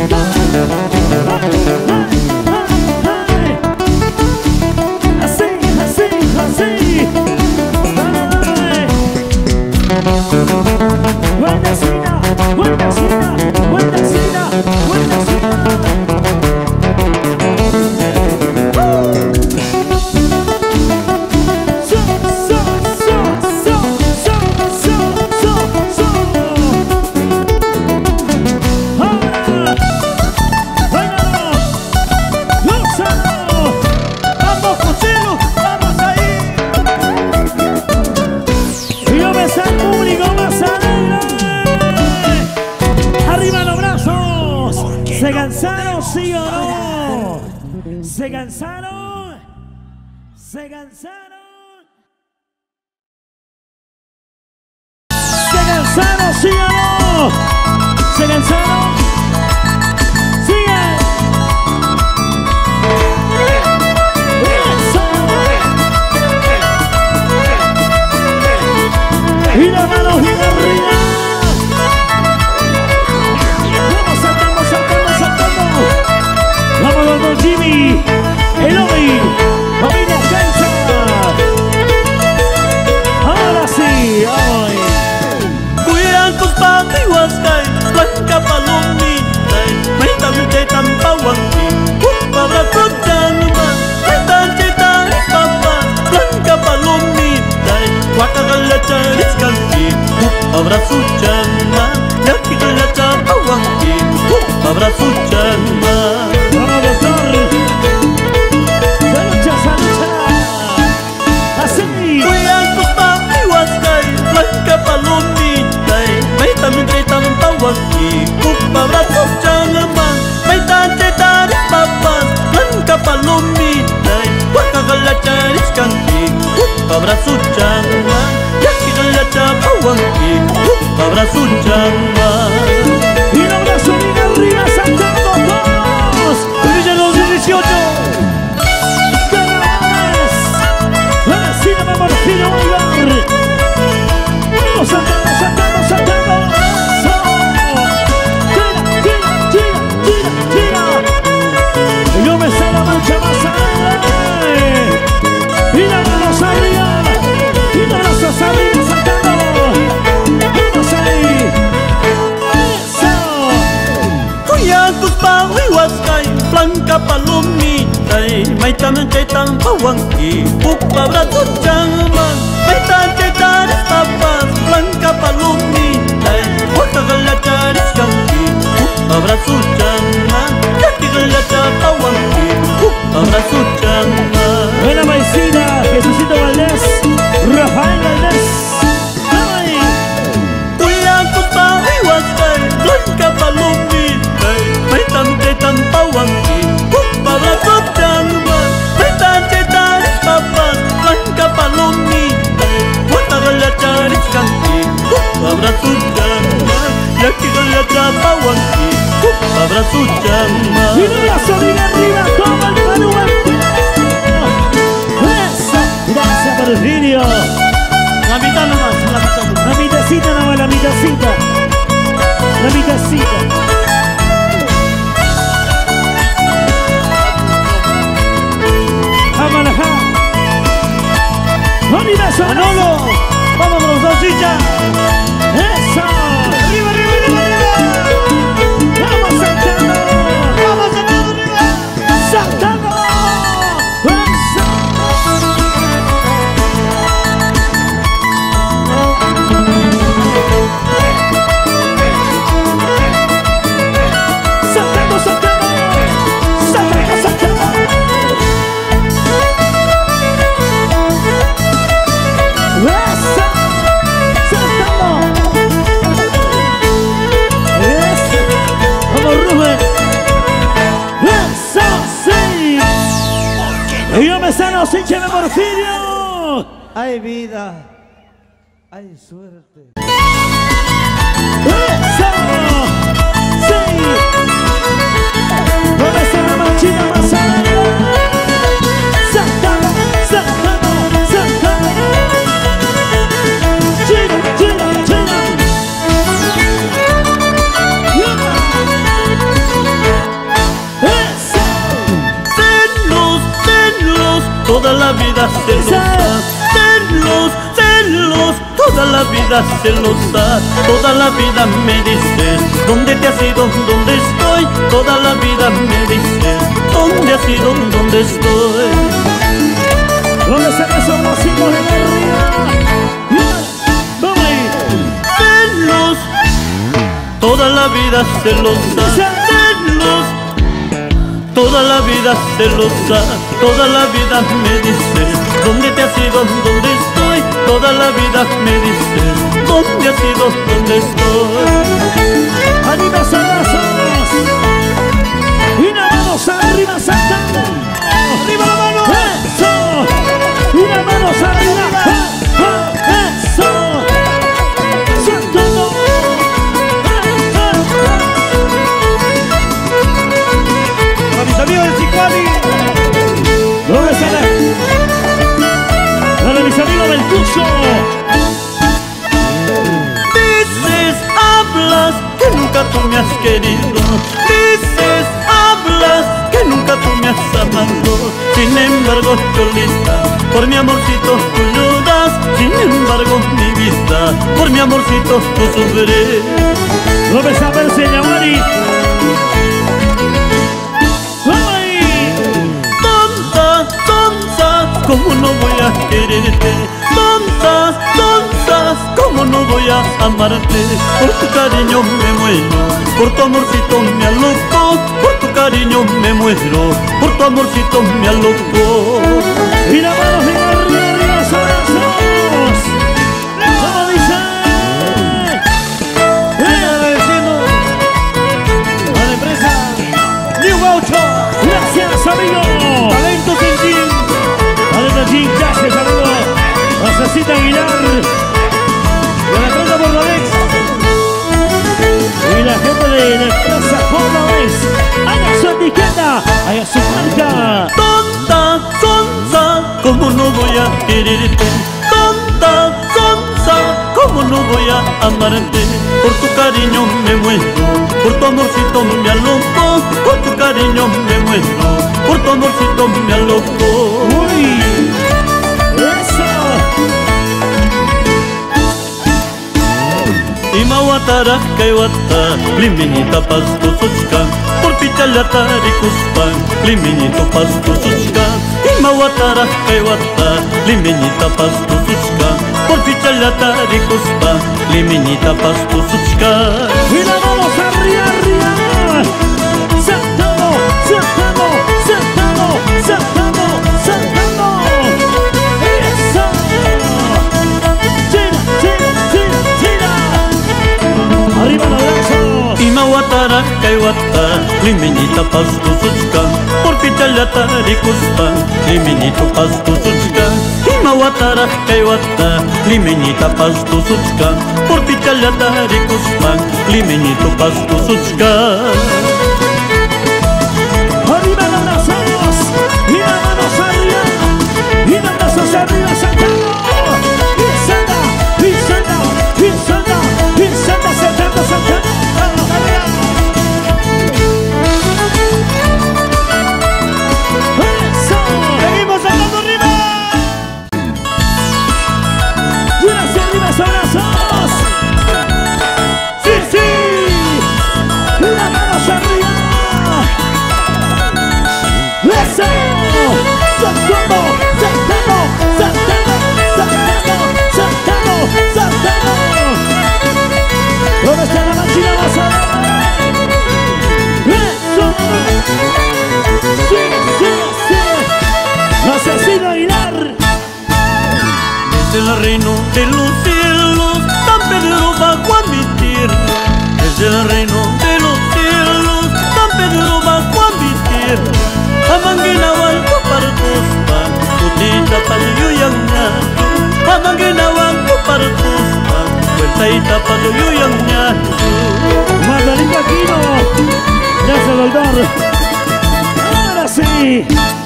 Así, así, así. Buenasina, buenasina, buenasina, buenasina. So, so, so, so, so, so, so, so. Ahora. ¡Bailalo! ¡Lúzalo! Vamos, Cocelo. Vamos ahí. Y yo me al público más alegre. ¡Arriba los brazos! ¿Se cansaron, sí o no? ¿Se cansaron? ¿Se cansaron? ¿Se cansaron, sí o no? ¿Se cansaron? ¡Sigue! con Don Jimmy, Eloy, familia Cancha. Ahora sí, hoy. Cuidan tus patiwas kay blanca palomita, may tamte tampawangi, abrazo janman, chetan papa, blanca palomita, wakagala charis kanti, abrazo janman, yakigala chapawangi, abrazo janman. Vamos doctor, salucha, salucha, así. Cuidan tus patiwas kay blanca palomita, may tamte tampawangi, abrazo janman, may chetan papa, blanca palomita, wakagala charis kanti, abrazo janman, yakigala chapawangi, abrazo janman. Y un abrazo bien arriba, saltando todos. Brilla 2018. Caravanas, la vecina de Morfino Bolívar. Vamos saltando, saltando, saltando. Eso. Tira, tira, tira, tira, tira. Y yo me sale la mancha más adelante. Y las manos arriba. Y los brazos arriba, saltando. Vamos ahí. Kuya tus pawiwas kay blanca palomita, may chetan pawangi, abrazo janman, may chetan papas, blanca palomita, wakagala charis kanti, abrazo janman, yakigala chapawangi, abrazo janman. Buena paisina, Jesucito Valdés, Rafael Valdés. ¡Ay! Cuidan tus pawiwas kay blanca palomita, may chetan pawangi, abrazo janman, may chetan papas, blanca palomita, wakagala charis kanti, abrazo janman, yakigala chapawangi, abrazo janman. Y un abrazo bien arriba, como el Perú. Eso, gracias por el vídeo. La mitad nomás, la mitad nomás. La mitacita nomás, la mitacita. La mitacita. A manejar. ¡Universo! Manolo, vamos con los salchichas. ¡Eso! Arriba, arriba, arriba, arriba. ¡Vamos saltando! Vamos saltando arriba. ¡Saltando! ¡Eso! ¡Saltando, saltando! ¡Saltando, saltando! ¡Eso! ¡Saltando! ¡Eso! ¡Vamos, Rubén! ¡Eso sí! Y yo me sano sin de Porfirio. Ay, vida. Ay, suerte. ¡Eso! ¡Sí! ¡No me sano manchita más arriba! ¡Saltando, saltando, saltando! ¡Gira, gira, gira! ¡Eso! Celos, celos, toda la vida celosa. Celos, celos, toda la vida celosa. Toda la vida me dices, ¿dónde te has ido? ¿Dónde estoy? Toda la vida me dices, ¿dónde has ido? ¿Dónde estoy? ¿Dónde se me son los hijos de la ría? ¡Vamos ahí! Celos, toda la vida celosa. Celos, toda la vida celosa. Toda la vida me dices, ¿dónde te has ido? ¿Dónde estoy? Toda la vida me dices, ¿dónde has ido? ¿Dónde estoy? ¡Arriba, abrazos! ¡Y las manos arriba, saltando! ¡Arriba la mano! ¡Eso! ¡Y las manos arriba! ¡Eso! ¡Saltando! Para mis amigos de Chicuali. ¿Dónde sale? Para mis amigos del Tuzo. Dices, hablas que nunca tú me has querido. Dices, hablas que nunca tú embargo, Cholita, por mi amorcito tú lloras. Sin embargo, mi vida, por mi amorcito tú sufres. Lo ves a verse, Yaguari. Tonta, tonta, ¿cómo no voy a quererte? Tonta, tonta, ¿cómo no voy a amarte? Por tu cariño me muero, por tu amorcito me aloco. Por tu cariño me muero, por tu amorcito me aloco. Y la mano de arriba, abrazos. ¿Cómo dice? Agradeciendo a la empresa New Gaucho. Gracias, amigo. Talento Sentín. Talento Jim, gracias, amigo. A Cecita Aguilar. Y a la empresa Bordolex. Y la gente de la empresa Bordolex. Haga su etiqueta, haga su marca. Tonta, tonta, ¿cómo no voy a quererte? Tonta, tonta, ¿cómo no voy a amarte? Por tu cariño me muero, por tu amorcito me aloco. Por tu cariño me muero, por tu amorcito me aloco. Uy, eso. Imawatara kaiwata, liminita pastu suchka. Por pichalata rikuspan, liminito pastu suchka. Imawatara kaiwata, liminita pastu suchka. Por pichalata rikuspan, liminita pastu suchka. Y la vamos arriba, arriba. Saltamos, saltamos, saltamos, saltamos, saltamos. Eso. Tira, tira, tira, tira. Arriba los brazos. Imawatara kaiwata, liminita pastu suchka. Por pichalata rikuspan, liminito pastu suchka. Imawatara kaiwata, liminita pastu suchka. Por pichalata rikuspan, liminito pastu suchka. Arriba los brazos. Y las manos arriba. Y los brazos arriba, saltamos. Y salta, y salta, y salta, y salta, saltando, saltando. Seguimos saltando arriba. Y hacia arriba esos brazos. Sí, sí. Y las manos arriba. Eso. Saltamos, saltamos, saltamos, saltamos, saltamos, saltamos. ¿Dónde está la máquina? Vas a ver. Eso. Sí, sí, sí. Asesino Aguilar. Desde el reino de los cielos, San Pedro bajó a mi tierra. Desde el reino de los cielos, San Pedro bajó a mi tierra. Amanguinawan ko partuspan, putita palyuyangnya. Amanguinawan ko partuspan, puertaita palyuyangnya. Magdalena Aquino. Gracias, doctor. Ahora sí.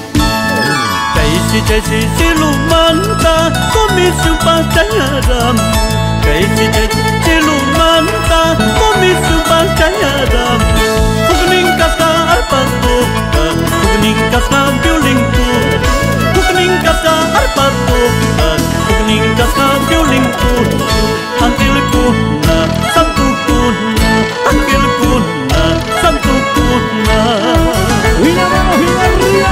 Kaisi silumanta, komisi pacayaram. Kaisi silumanta, komisi pacayaram. Kugningkas ka arpatuka, kugningkas ka violingku. Kugningkas ka arpatuka, kugningkas ka violingku. Anggilku na, santuku na, anggilku na, santuku na. Y la mano bien arriba.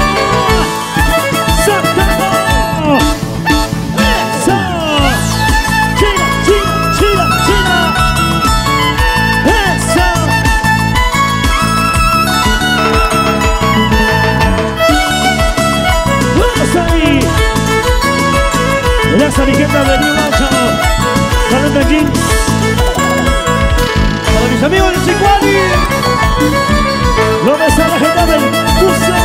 ¡Saltamos! ¡Eso! ¡Chira, chira, chira, chira! ¡Eso! ¡Vamos ahí! Gracias, mi gente de New Gaucho. Talento Jeans. Para mis amigos de Chicuani. Lo ves a la gente del Buzo.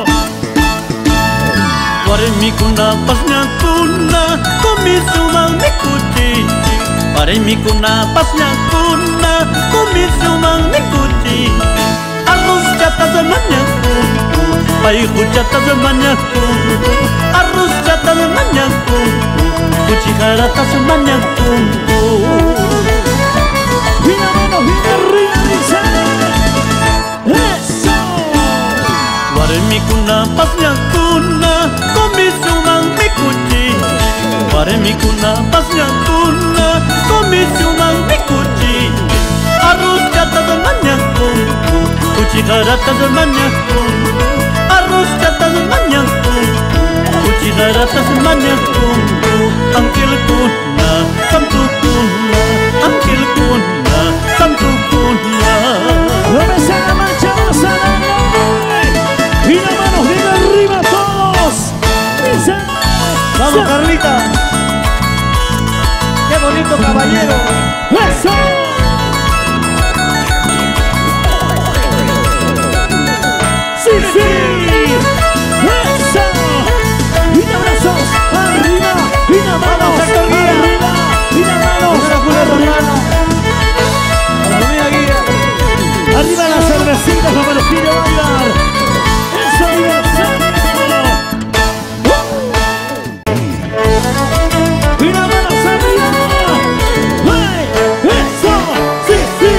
Paremikuna pasnya kuna, komisumang mikuti. Paremikuna pasnya kuna, komisumang mikuti. Arus jatah zamannya kuku, paiku jatah zamannya kuku. Arus jatah zamannya kuku, kuci harata zamannya kuku. Mira, mano, mira arriba, dice. Eso. Paremikuna pasnya kuna, Warmikuna pasñakuna comisionan mi cuchilla. Arroz chatas mañakunku, cuchigaratas mañakunku. Arroz chatas mañakunku, cuchigaratas mañakunku. Angkilkuna, santukuna, angkilkuna, santukuna. ¿Dónde está la mancha más adelante? Y las manos bien arriba todos. Vamos, Carlita. Qué bonito caballero. ¡Eso! ¡Sí, sí! ¡Eso! ¡Y los brazos arriba! ¡Y las manos arriba! ¡Y las manos arriba! Arriba las cervecitas como los quiere bailar. ¡Eso, aniversario! ¡Y las manos arriba! ¡Hey! ¡Eso! ¡Sí, sí!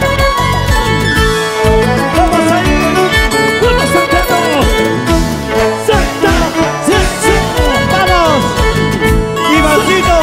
¡Vamos ahí! ¡Vamos saltando! ¡Salta! ¡Sí, sí! ¡Vamos! ¡Ivancito!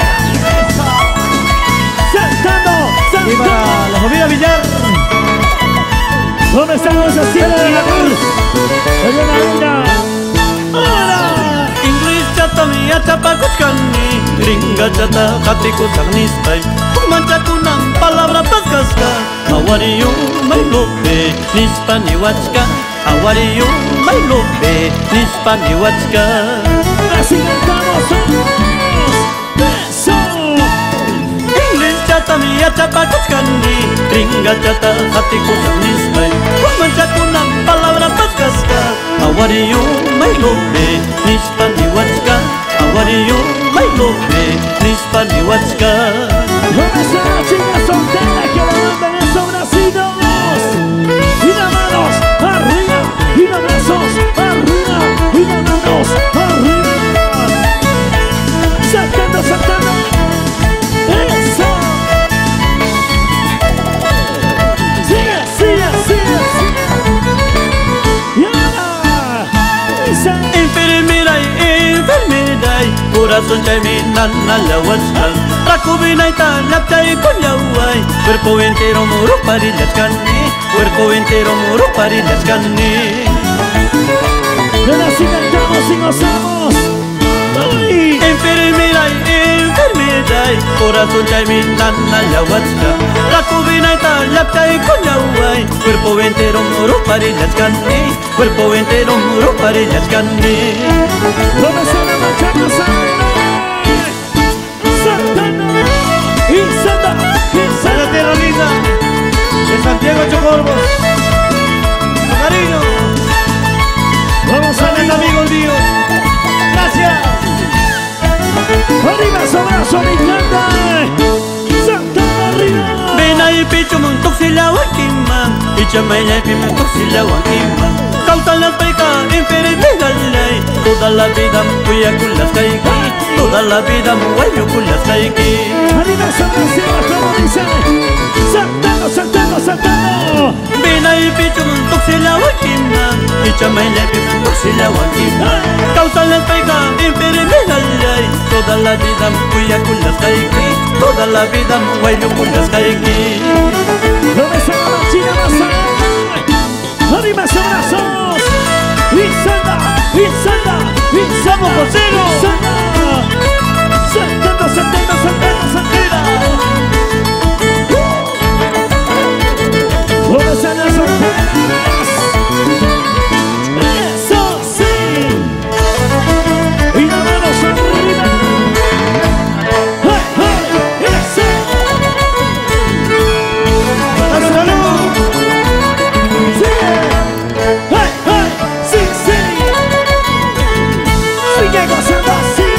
¡Saltando! Y ¡Saltando! para la familia Villar. ¿Dónde estamos haciendo de la cruz? ¡Oye, Marina! ¡Hola! Inggris chata mia chapakuchkani, gringa chata hatikuchaknispay. Manchakunam palabra pascasca. How are you, my love? Nispa niwachka. How are you, my love? Nispa niwachka. ¡Así cantamos todos! ¡Eso! Inggris chata mia chapakuchkani, gringa chata hatikuchaknispay. Manchakunam palabra pascasca. How are you, my love? Nispa niwachka. How are you, my love? Nispa niwachka. ¿Dónde está la chica soltera que levantan esos bracitos? ¡Y las manos arriba! ¡Y los brazos arriba! ¡Y las manos arriba! ¡Saltando, saltando! ¡Eso! ¡Sigue, sigue, sigue, sigue! ¡Y ahora! ¡Esa! Enfermera, corazón chay mi nana la huachal. Rakubina y talapchay con yahuay. Cuerpo entero muro parillas cani. Cuerpo entero muro parillas cani. ¡Ahora sí cantamos y gozamos! ¡Uy! Enfermera, corazón chay mi nana la huachal. Rakubina y talapchay con yahuay. Cuerpo entero muro parillas cani. Cuerpo entero muro parillas cani. ¿Dónde está la marcha más adelante? ¡Saltando! ¡Y salta! ¡Y ¡De la salta! tierra linda! De Santiago Chocorbos. Marino. ¡Vamos a Salen ver! amigos míos. Gracias. ¡Arriba su brazo, mi planta! ¡Saltando arriba! Ven ahí, picho, mon toxila wakima. Picha maya, pime toxila wakima. Causa las pecas, enfermedad. Toda la vida voy a culas caiki. Toda la vida voy a culas caiki. ¡Arriba su brazo, como dice! ¡Saltando, saltando, saltando! Ven ahí, picho, mon toxila wakima. Picha maya, pime toxila wakima. Causa las pecas, enfermedad. Toda la vida voy a culas caiki. Toda la vida voy a culas caiki. ¿Dónde está la machina más adelante? ¡Arriba sus brazos! ¡Y salta! ¡Y salta! ¡Y ¡Vamos, Joselo! salta! ¡Saltando, saltando, saltando, saltando! ¿Dónde están las solteras? ¡Eso sí! ¡Y las manos arriba! ¡Hey, hey! ¡Eso! ¡Salud, salud! ¡Sigue! ¡Hey, hey! ¡Sí, sí! ¡Sigue gozando! ¡Sigue!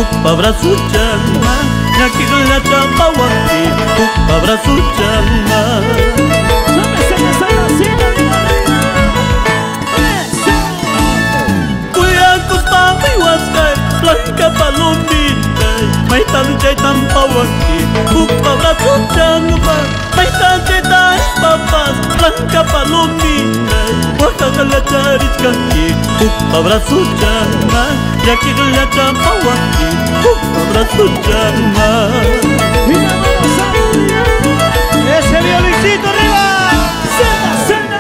abrazo chama, ya que la chapa guaki, abrazo chama. No me enseñes a la cita, blanca palomita, mai tan chay tan pawaki, abrazo chama, mai tan chay tan papas, blanca palomita, waka la charis kanki, abrazo chama, ya que la chapa waki, abrazo chama. ¡Ese violincito arriba! ¡Cena, cena!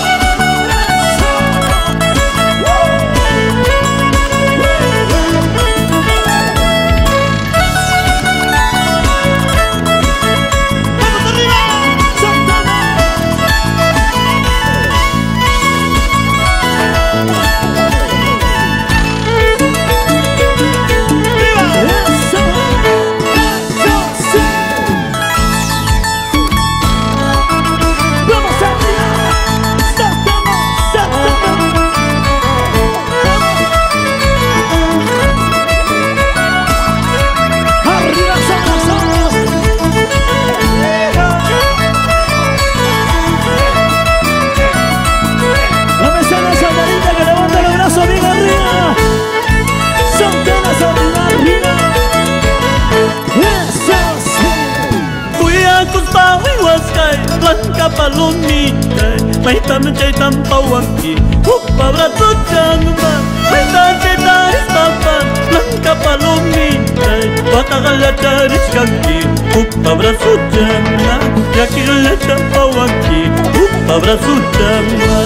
Blanca palomita, mai tan chay tan pawaki, abrazo chama, mai tan chay tan papas, blanca palomita, waka la charis kanki, abrazo chama, ya que la chapa waki, abrazo chama.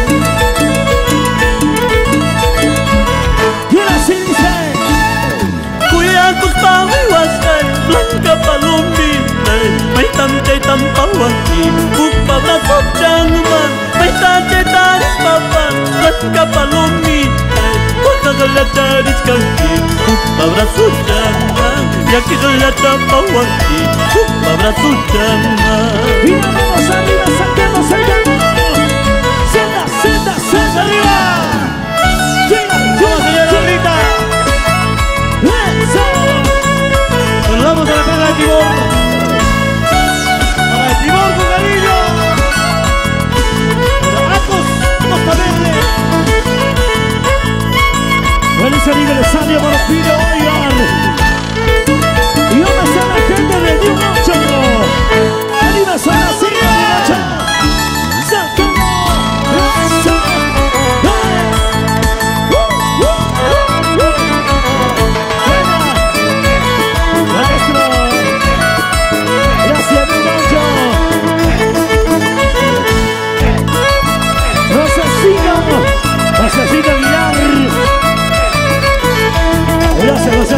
Blanca palomita, mai tan chay tan pawaki, abrazo chama, mai tan chay tan papas, blanca palomita, waka la charis kanki, abrazo chama, ya que la chapa waki, abrazo chama. Y vamos arriba, saltemos, saltemos. Senda, senda, senda arriba. Llega, ¡Vamos, señora Rita! eso. Nos vamos a la caja de Tibor. Para el Tibor con cariño. Para Acos, Costa Verde. Feliz aniversario para Pino Oigan. Y vamos a la gente de New Nacho. Aniversario así, New Nacho. Saltamos. Eso. Maestro. Gracias, New Nacho. Rosacino Aguilar. Gracias, José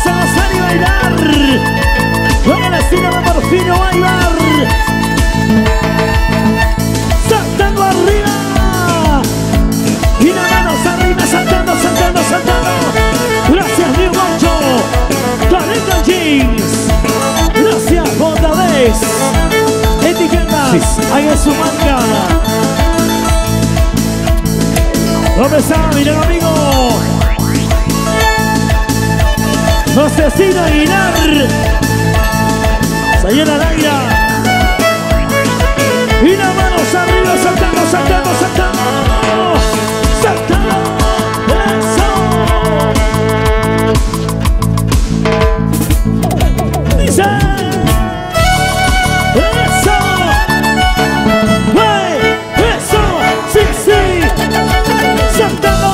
Vamos a gozar y bailar con el estilo de Morfino bailar. Saltando arriba y las manos arriba, saltando, saltando, saltando. Gracias New Moncho, 40 Jeans. Gracias JDs. Etiquetas, ahí es su marca. ¿Dónde está, mi amigo? Josecito Aguilar. Señora Laira. Y las manos arriba, saltando, saltando, saltando. Saltando. Eso. Dice. Eso. ¡Hey! Eso. Sí, sí. Saltando.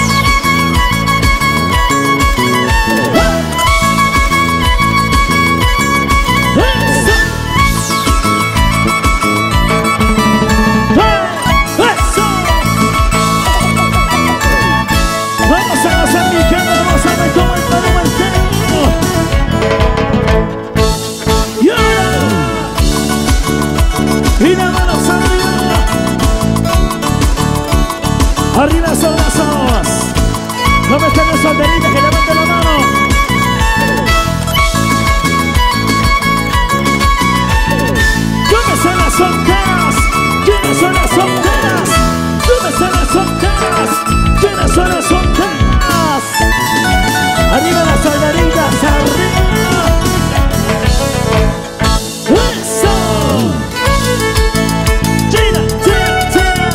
Arriba esos brazos. ¿Dónde están los solteritos? Que levanten la mano. ¿Dónde están las solteras? ¿Quiénes son las solteras? ¿Dónde están las solteras? ¿Quiénes son las solteras? Arriba las solderitas, arriba. ¡Eso! ¡China, china, china!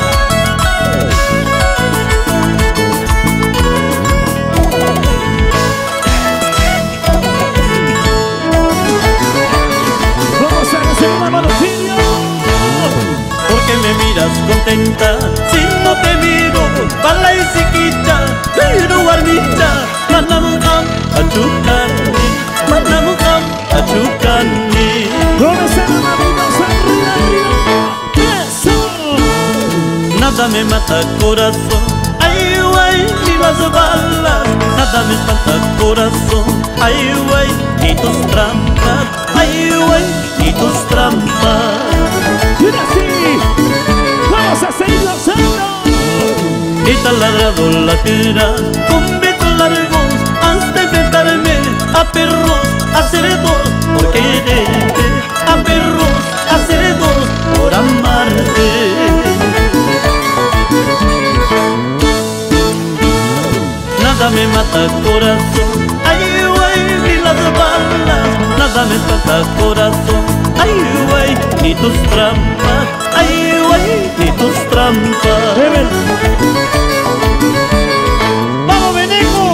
Vamos a hacer una monofilia. ¿Por qué me miras contenta si no te miro? Balay sikicha, pero armicha, manamukam achukani, manamukam achukani. ¿Dónde están los amigos? Arriba, arriba. ¡Eso! Nada me mata corazón, ay güey, ni las balas. Nada me espanta corazón, ay güey, ni tus trampas, ay güey, ni tus trampas. Y ahora sí, vamos a seguir gozando. Y te ha ladrado la tierra con besos largos hasta enfrentarme a perros, a cerdos por quererte, a perros, a cerdos por amarte. Nada me mata corazón, ay güey, ni las balas. Nada me espanta corazón, ay güey, ni tus trampas, ay güey, ni tus trampas. ¡Vamos, Beneco!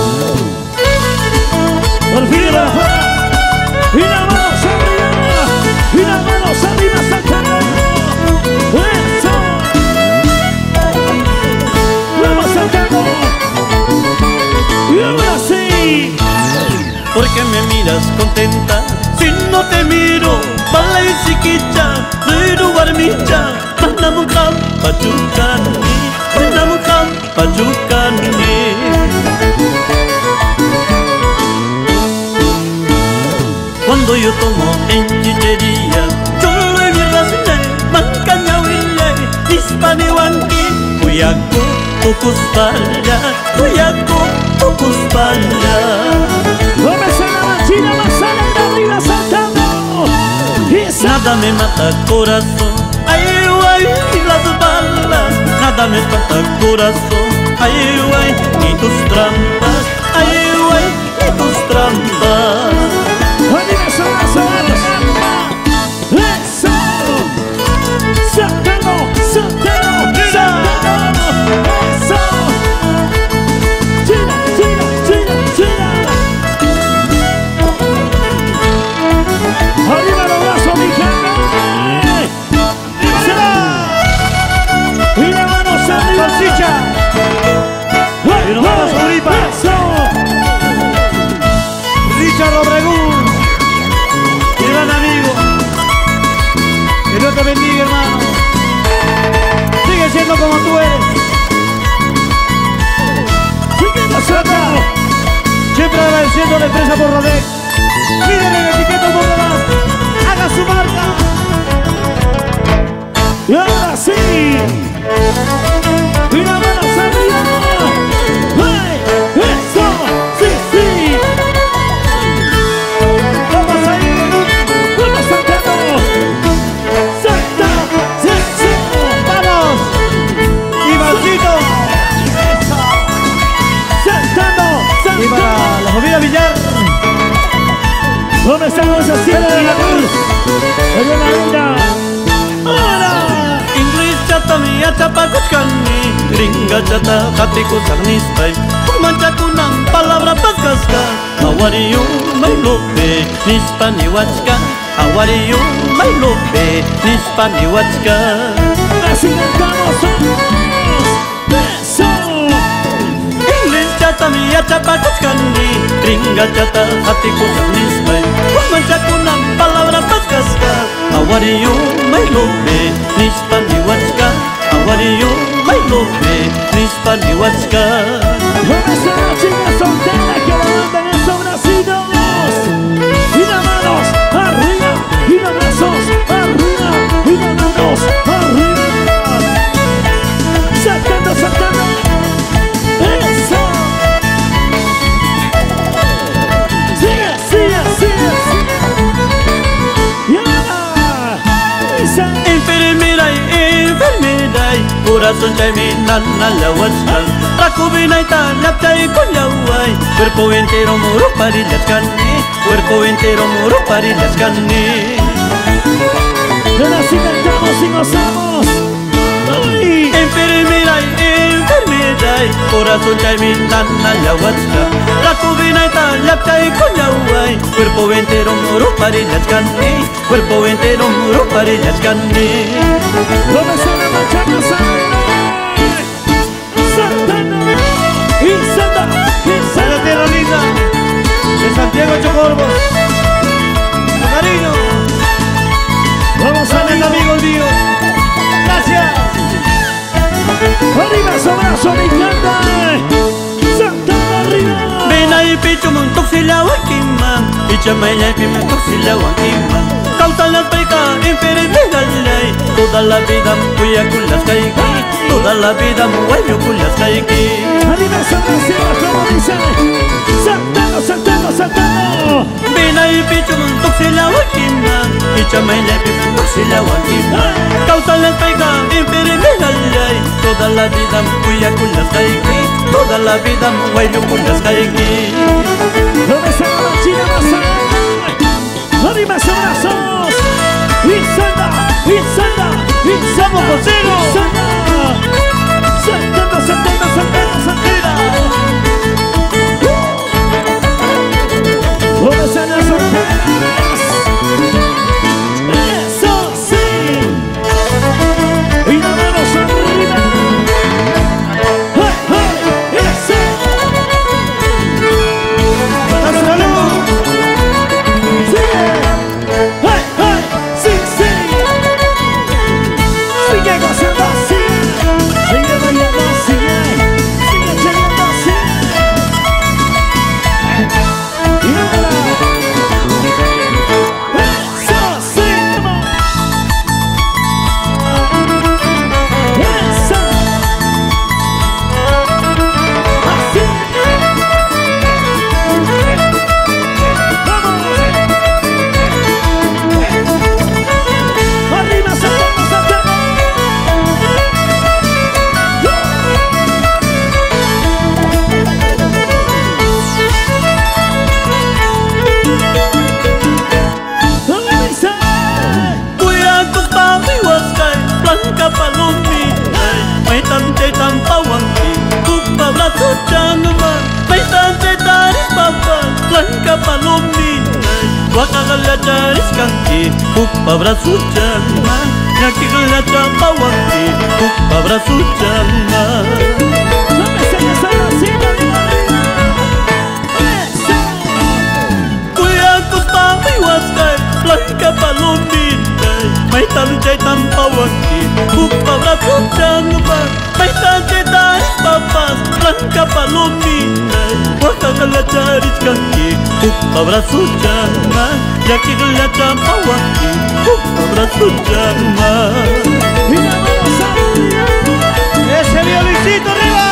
Por fin la fuera. Y las manos arriba. Y las manos arriba saltando. ¡Eso! ¡Vamos saltando! Y ahora sí. ¿Por qué me miras contenta si no te miro? Balay sikicha, pero armicha, manamukam pachukani, manamukam pachukani. Cuando yo tomo en chichería, cholo y virrasne, mancañauille, hispaniwanki, cuyaco, tucuspalla, cuyaco, tucuspalla. ¿Dónde está la machina más alegre arriba saltando? Nada me mata corazón, ay güey, ni las balas. Nada me espanta corazón, ay güey, ni tus trampas, ay güey, ni tus trampas. ¡Arriba esa raza! ¡Eso! ¡Saltando! ¡Saltando! ¡Saltando! ¡Eso! ¡China, china, china, china! ¡Arriba los brazos, mi gente! ¡Y las manos arriba! ¡Y las manos arriba! ¡Eso! siendo la empresa Borrodec. Mírenle la etiqueta Borrodec. Haga su marca. Y ahora sí. Y la mano arriba. ¡Hey! ¡Eso! ¡Sí, sí! Vamos ahí. ¡Vamos saltando! ¡Salta! ¡Sí, sí! Vamos. Ivancito. ¡Saltando! Y para la familia Villar. ¿Dónde estamos haciendo de la luz? ¡Oye la vida! ¡Ahora! Inggris chata miya chapakuchkani, gringa chata hatiku sarnispai. Manchaku ng palabra pascaska. How are you, my lobe? Nispaniwachka. How are you, my lobe? Nispaniwachka. Así cantamos somos. ¡Eso! Inggris chata miya chapakuchkani, gringa chata hatiku sarnispai. Manchaku ng palabra pascaska. How are you, my lobe? Nispaniwachka. How are you, my lobe? Nispaniwachka. ¿Dónde está la chica soltera que levantan esos bracitos? Y las manos arriba, y los brazos arriba, y las manos arriba. Saltando, saltando. Eso. Sigue, sigue, sigue, sigue. Y ahora. Esa. Enfermera, corazón chay minan nalawachkan. Rakubinay tanap chay kunyaway. Cuerpo entero muro parilachkani. Cuerpo entero muro parilachkani. Ahora sí cantamos y gozamos. ¡Ay! Enfermera, corazón chay minan nalawachkan. Rakubinay tanap chay kunyaway. Cuerpo entero muro parilachkani. Cuerpo entero muro parilachkani. ¿Dónde está la marcha más alegre? Saltando y salta y De la salta. tierra linda. De Santiago Chocorbos. Con cariño. Vamos a Sale el amigo mío. Gracias. arriba su brazo, me encanta. Saltando arriba. Ven ahí picho montok silawan kimang. Ichamaya pimentok silawan kimang. Kautan las peca enfermera lay. Toda la vida voy a culas caiki. Toda la vida voy a culas caiki. Arriba su brazo, como dice. Saltando, saltando, saltando. Ven ahí picho montok silawan kimang. Ichamaya pimentok silawan kimang. Kautan las peca enfermera lay. Toda la vida voy a culas caiki. Toda la vida voy a culas caiki. ¿Dónde está la machina más alegre? Arriba sus brazos. Y salta, y salta, y Vamos, Joselo. salta. Saltando, saltando, saltando, saltando. ¿Dónde están las solteras? Eso sí. Y las manos arriba. ¡Hey, hey! ¡Eso! Dale salud. ¡Sigue! ¡Hey, hey! ¡Sí, sí! ¡Sigue gozando! ¡Sigue! ¡Sigue bailando! ¡Sigue! ¡Sigue cheleando! ¡Sigue! ¡Y ahora! ¡Eso sí! ¡Eso! ¡Así! ¡Vamos! ¡Arriba, saltando, saltando! ¿Dónde dice? Kuya ko pawiwas kay Blanca Palomita. May tante tang pawangki Kupa braso chanuma. May tante taris papa Blanca Palomita. Waka galacharis kanki Kupa braso chanuma. Nyaki galacha pawangki Kupa braso chanuma. ¿Dónde está esa racita? ¡Eso! Kuya ko pawiwas kay Blanca Palomita. May tante tang pawangki Kupa braso chanuma. May tante taris papa Blanca Palomita. Waka galacha rizkanki abrazo llama ya que la chapa aquí abrazo llama ese violincito arriba.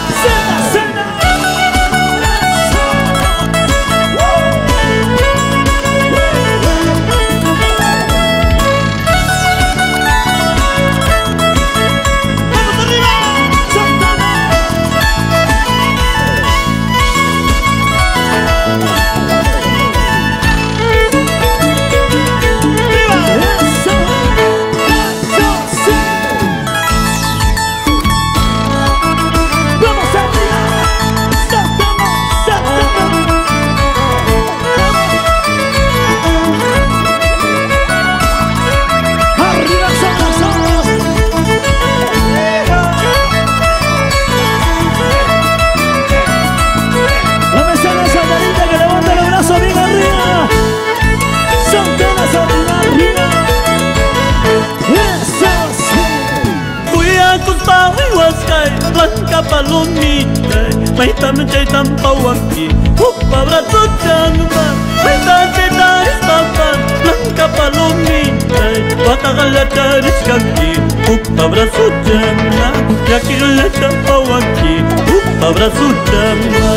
Blanca palomita, mai tamcei tampauanki, abrazo llama, mai tamcei tampauanki, Blanca palomita, watagala rizkanki, abrazo llama, ya que la tampauanki, abrazo llama.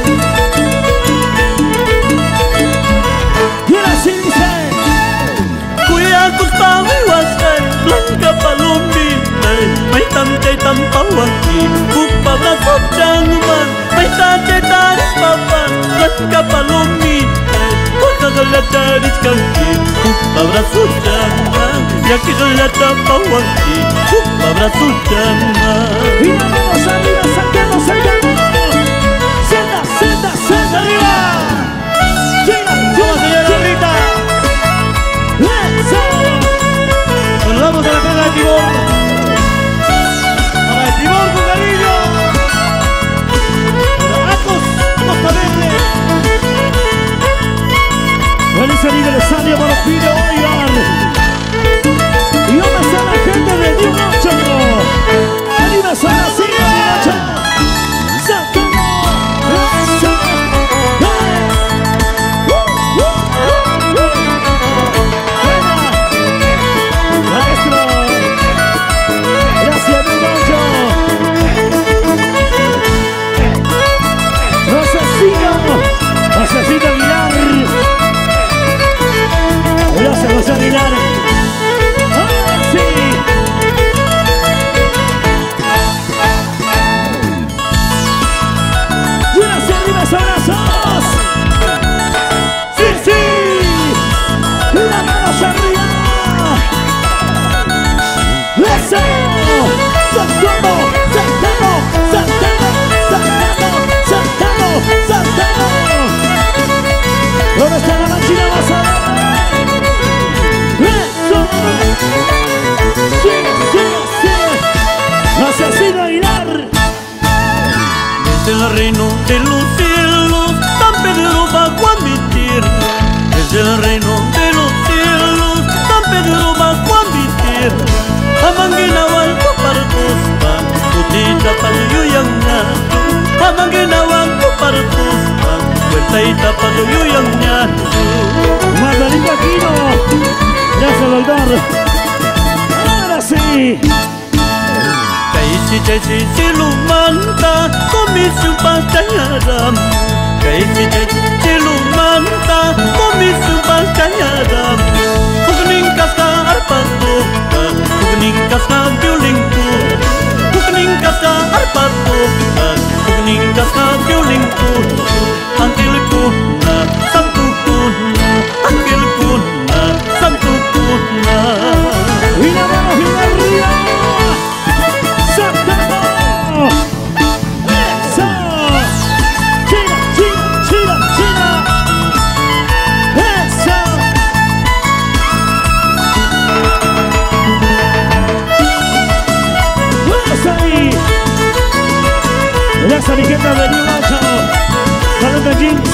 Blanca palomita, mai tamcei tampauanki, abrazo llama, mai tamcei tampauanki, Blanca palomita, watagala rizkanki, abrazo llama, ya que la tampauanki, abrazo llama. Y nos vamos arriba, saquemos el llamo. Senta, senta, senta arriba. Vamos, señora Rita. Nos vamos a la plaza de Timor. Para el Timor con cariño. Para Acos, Costa Verde. Feliz aniversario para los pibes, oigan. Y vamos a la gente de New Nacho. Aniversario así, Nacho. José Aguilar. Sí. Y hacia arriba, abrazos. Sí, sí. Y las manos arriba. Eso. Saltando, saltando, saltando, saltando, saltando, saltando. ¿Dónde está la máquina? Vas a ver. Sí, sí, sí. Asesino Aguilar. Desde el reino de los cielos, San Pedro bajó a mi tierra. Desde el reino de los cielos, San Pedro bajó a mi tierra. Amanguina walco para costa, putita para yuyangna. Amanguina walco para costa, vuelta para yuyangna. Magdalena Aquino. Gracias, doctor. Ahora sí. Kaisi silumanta, komisiu pacayaram. Kaisi silumanta, komisiu pacayaram. Pugninkas ka arpatuka, pugninkas ka violinku. Pugninkas ka arpatuka, pugninkas ka violinku. Angelku na, santuku na, angelku na, santuku na. Y la mano bien arriba. ¡Saltando! ¡Eso! ¡China, china, china, china! ¡Eso! ¡Vamos ahí! Gracias a mi gente de New Nacho. Talento Jeans.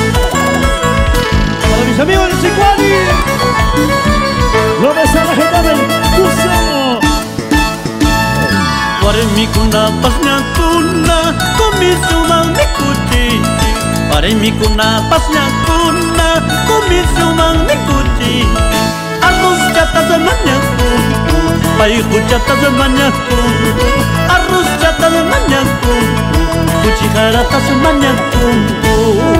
Para mis amigos de Chicuani. Lo ves a la gente del Cusano. Warmi kuna pasnya kuna, komisiu mang mikuti. Warmikuna pasñakuna Komisiuman mikuchi Arroz chatas mañakunku Payku chatas mañakunku Arroz chatas mañakunku Kuchijaratas mañakunku.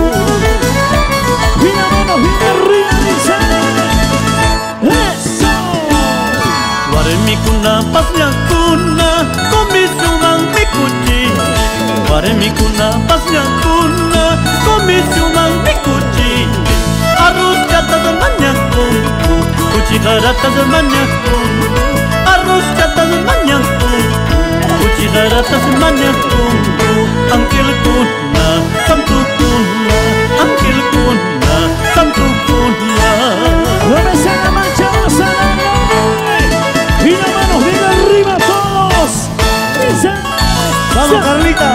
Mira manos, mira arriba, dice. ¡Eso! Warmikuna pasñakuna Komisiuman mikuchi Warmikuna pasñakuna Komisiuman mikuchi Arroz chatas mañakunku Kuchijaratas mañakunku Arroz chatas mañakunku Kuchijaratas mañakunku. Angkilkuna samtukuna Angkilkuna samtukuna. ¿Dónde está la marcha? ¡Vamos a darle! ¡Mira manos, mira arriba todos! ¡Dice! Vamos, Carlita.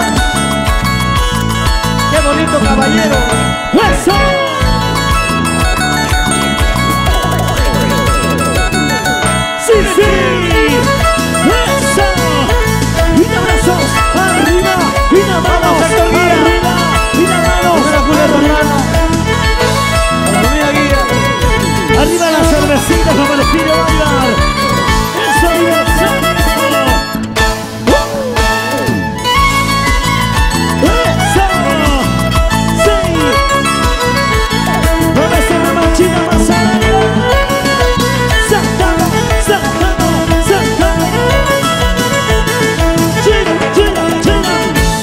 Qué bonito caballero. ¡Eso! ¡Sí, sí! ¡Eso! ¡Mira brazos! ¡Arriba! ¡Mira manos! Héctor Guía. ¡Arriba! ¡Mira manos! Buena Julieta, hermano. A la mía guía. ¡Arriba las cervecitas como les quiero bailar! ¡Eso, aniversario! ¡Eso! ¡Sí! ¿Dónde está la machina más alegre? ¡Saltando! ¡Saltando! ¡Saltando! ¡Gira! ¡Gira! ¡Gira!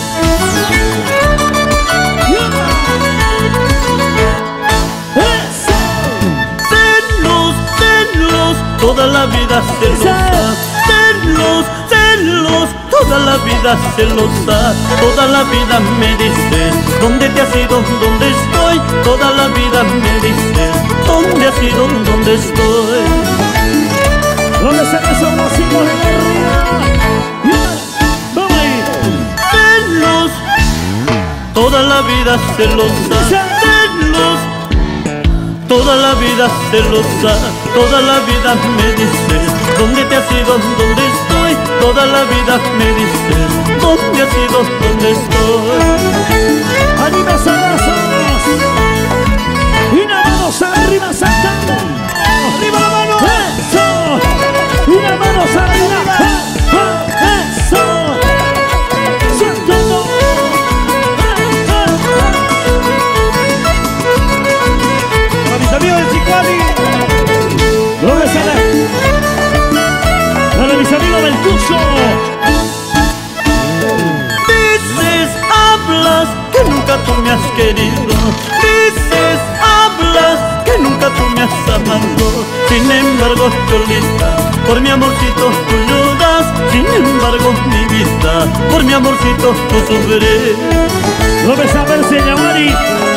¡Eso! Celos, celos, toda la vida celosa. Celos, celos, toda la vida celosa. Toda la vida me dices, ¿dónde te has ido? ¿Dónde estoy? Toda la vida me dices, ¿dónde has ido? ¿Dónde estoy? ¿Dónde están esos vacíos de arriba? ¡Vamos ahí! Celos, toda la vida celosa. Celos, toda la vida celosa. Toda la vida me dices, ¿dónde te has ido? ¿Dónde estoy? Toda la vida me dices, ¿dónde has ido? ¿Dónde estoy? ¡Animas abrazos! ¡Y las manos arriba saltando! ¡Arriba la mano! ¡Eso! ¡Y las manos arriba! ¡Eso! ¡Saltando! A mis amigos de Chicuali. ¿Dónde está la de mis amigos del Tuzo? Dices, hablas que nunca tú me has querido. Dices, hablas que nunca tú me has amado. Sin embargo, Cholita, por mi amorcito tú lloras. Sin embargo, mi vida, por mi amorcito tú sufres. ¿Dónde está verse, Yamari?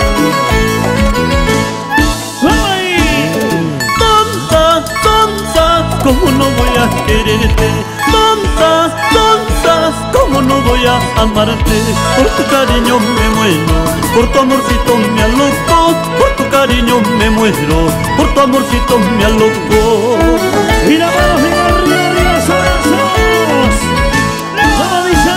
¡Vamos ahí! Tonta, tonta, ¿cómo no voy a quererte? Tonta, tonta, ¿cómo no voy a amarte? Por tu cariño me muero, por tu amorcito me aloco. Por tu cariño me muero, por tu amorcito me aloco. ¡Y las manos bien arriba, arriba, los abrazos! ¿Cómo dice?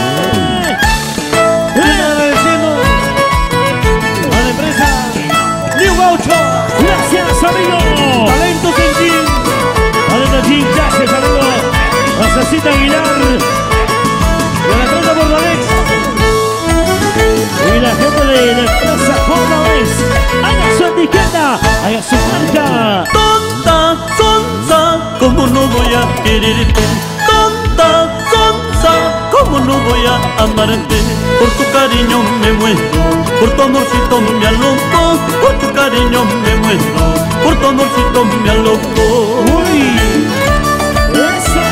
Agradeciendo a la empresa New Gaucho. ¡Gracias, amigo! Talentos en Jean. ¡Adentro, Jim! ¡Gracias, amigo! ¡A Cecita Aguilar! Y a la empresa Bordadex. Y la gente de la empresa Cordobés. ¡Haga su etiqueta! ¡Haga su marca! Tonta, tonta, ¿cómo no voy a quererte? Tonta, tonta, ¿cómo no voy a amarte? Por tu cariño me muero, por tu amorcito me aloco. Por tu cariño me muero, por tu amorcito me aloco. ¡Uy! ¡Eso!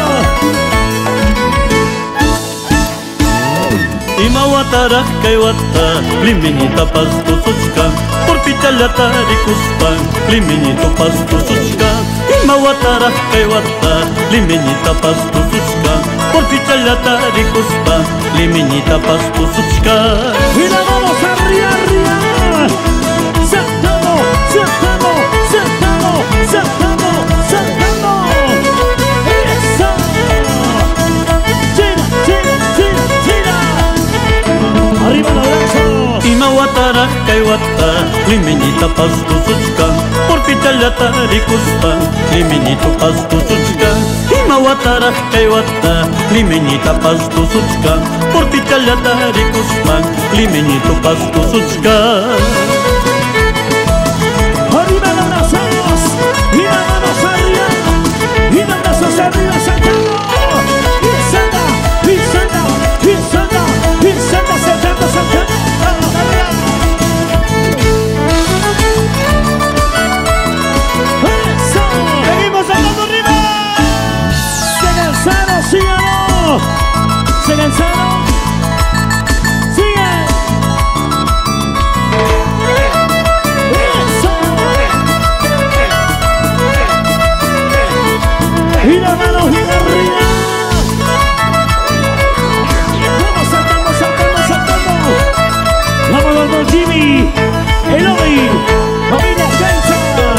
Imawatara kaywata, liminita pasto suchka. Por pichalata rikuspan, liminito pasto suchka. Imawatara kaywata, liminita pasto suchka. Por pichalata rikuspan, liminita pasto suchka. ¡Y las manos arriba, arriba! ¡Saltando, saltando, saltando, saltando, saltando! ¡Eso! ¡Tira, tira, tira, tira! ¡Arriba los brazos! Imawatara kaiwata limeñita pastu suchkan por pichallata rikuspan limeñito pastu suchkan imawatara kaiwata limeñita pastu suchkan por pichallata rikuspan limeñito pastu suchkan. Arriba los brazos y las manos arriba y los brazos arriba saltando y salta y salta y salta y salta saltando saltando. Eso. Seguimos saltando arriba. Se cansaron, sí o no. Se cansaron. Sigue. Y las manos bien arriba. Vamos saltando, saltando, saltando. Vamos don Jimmy, Eloy, familia Kenza.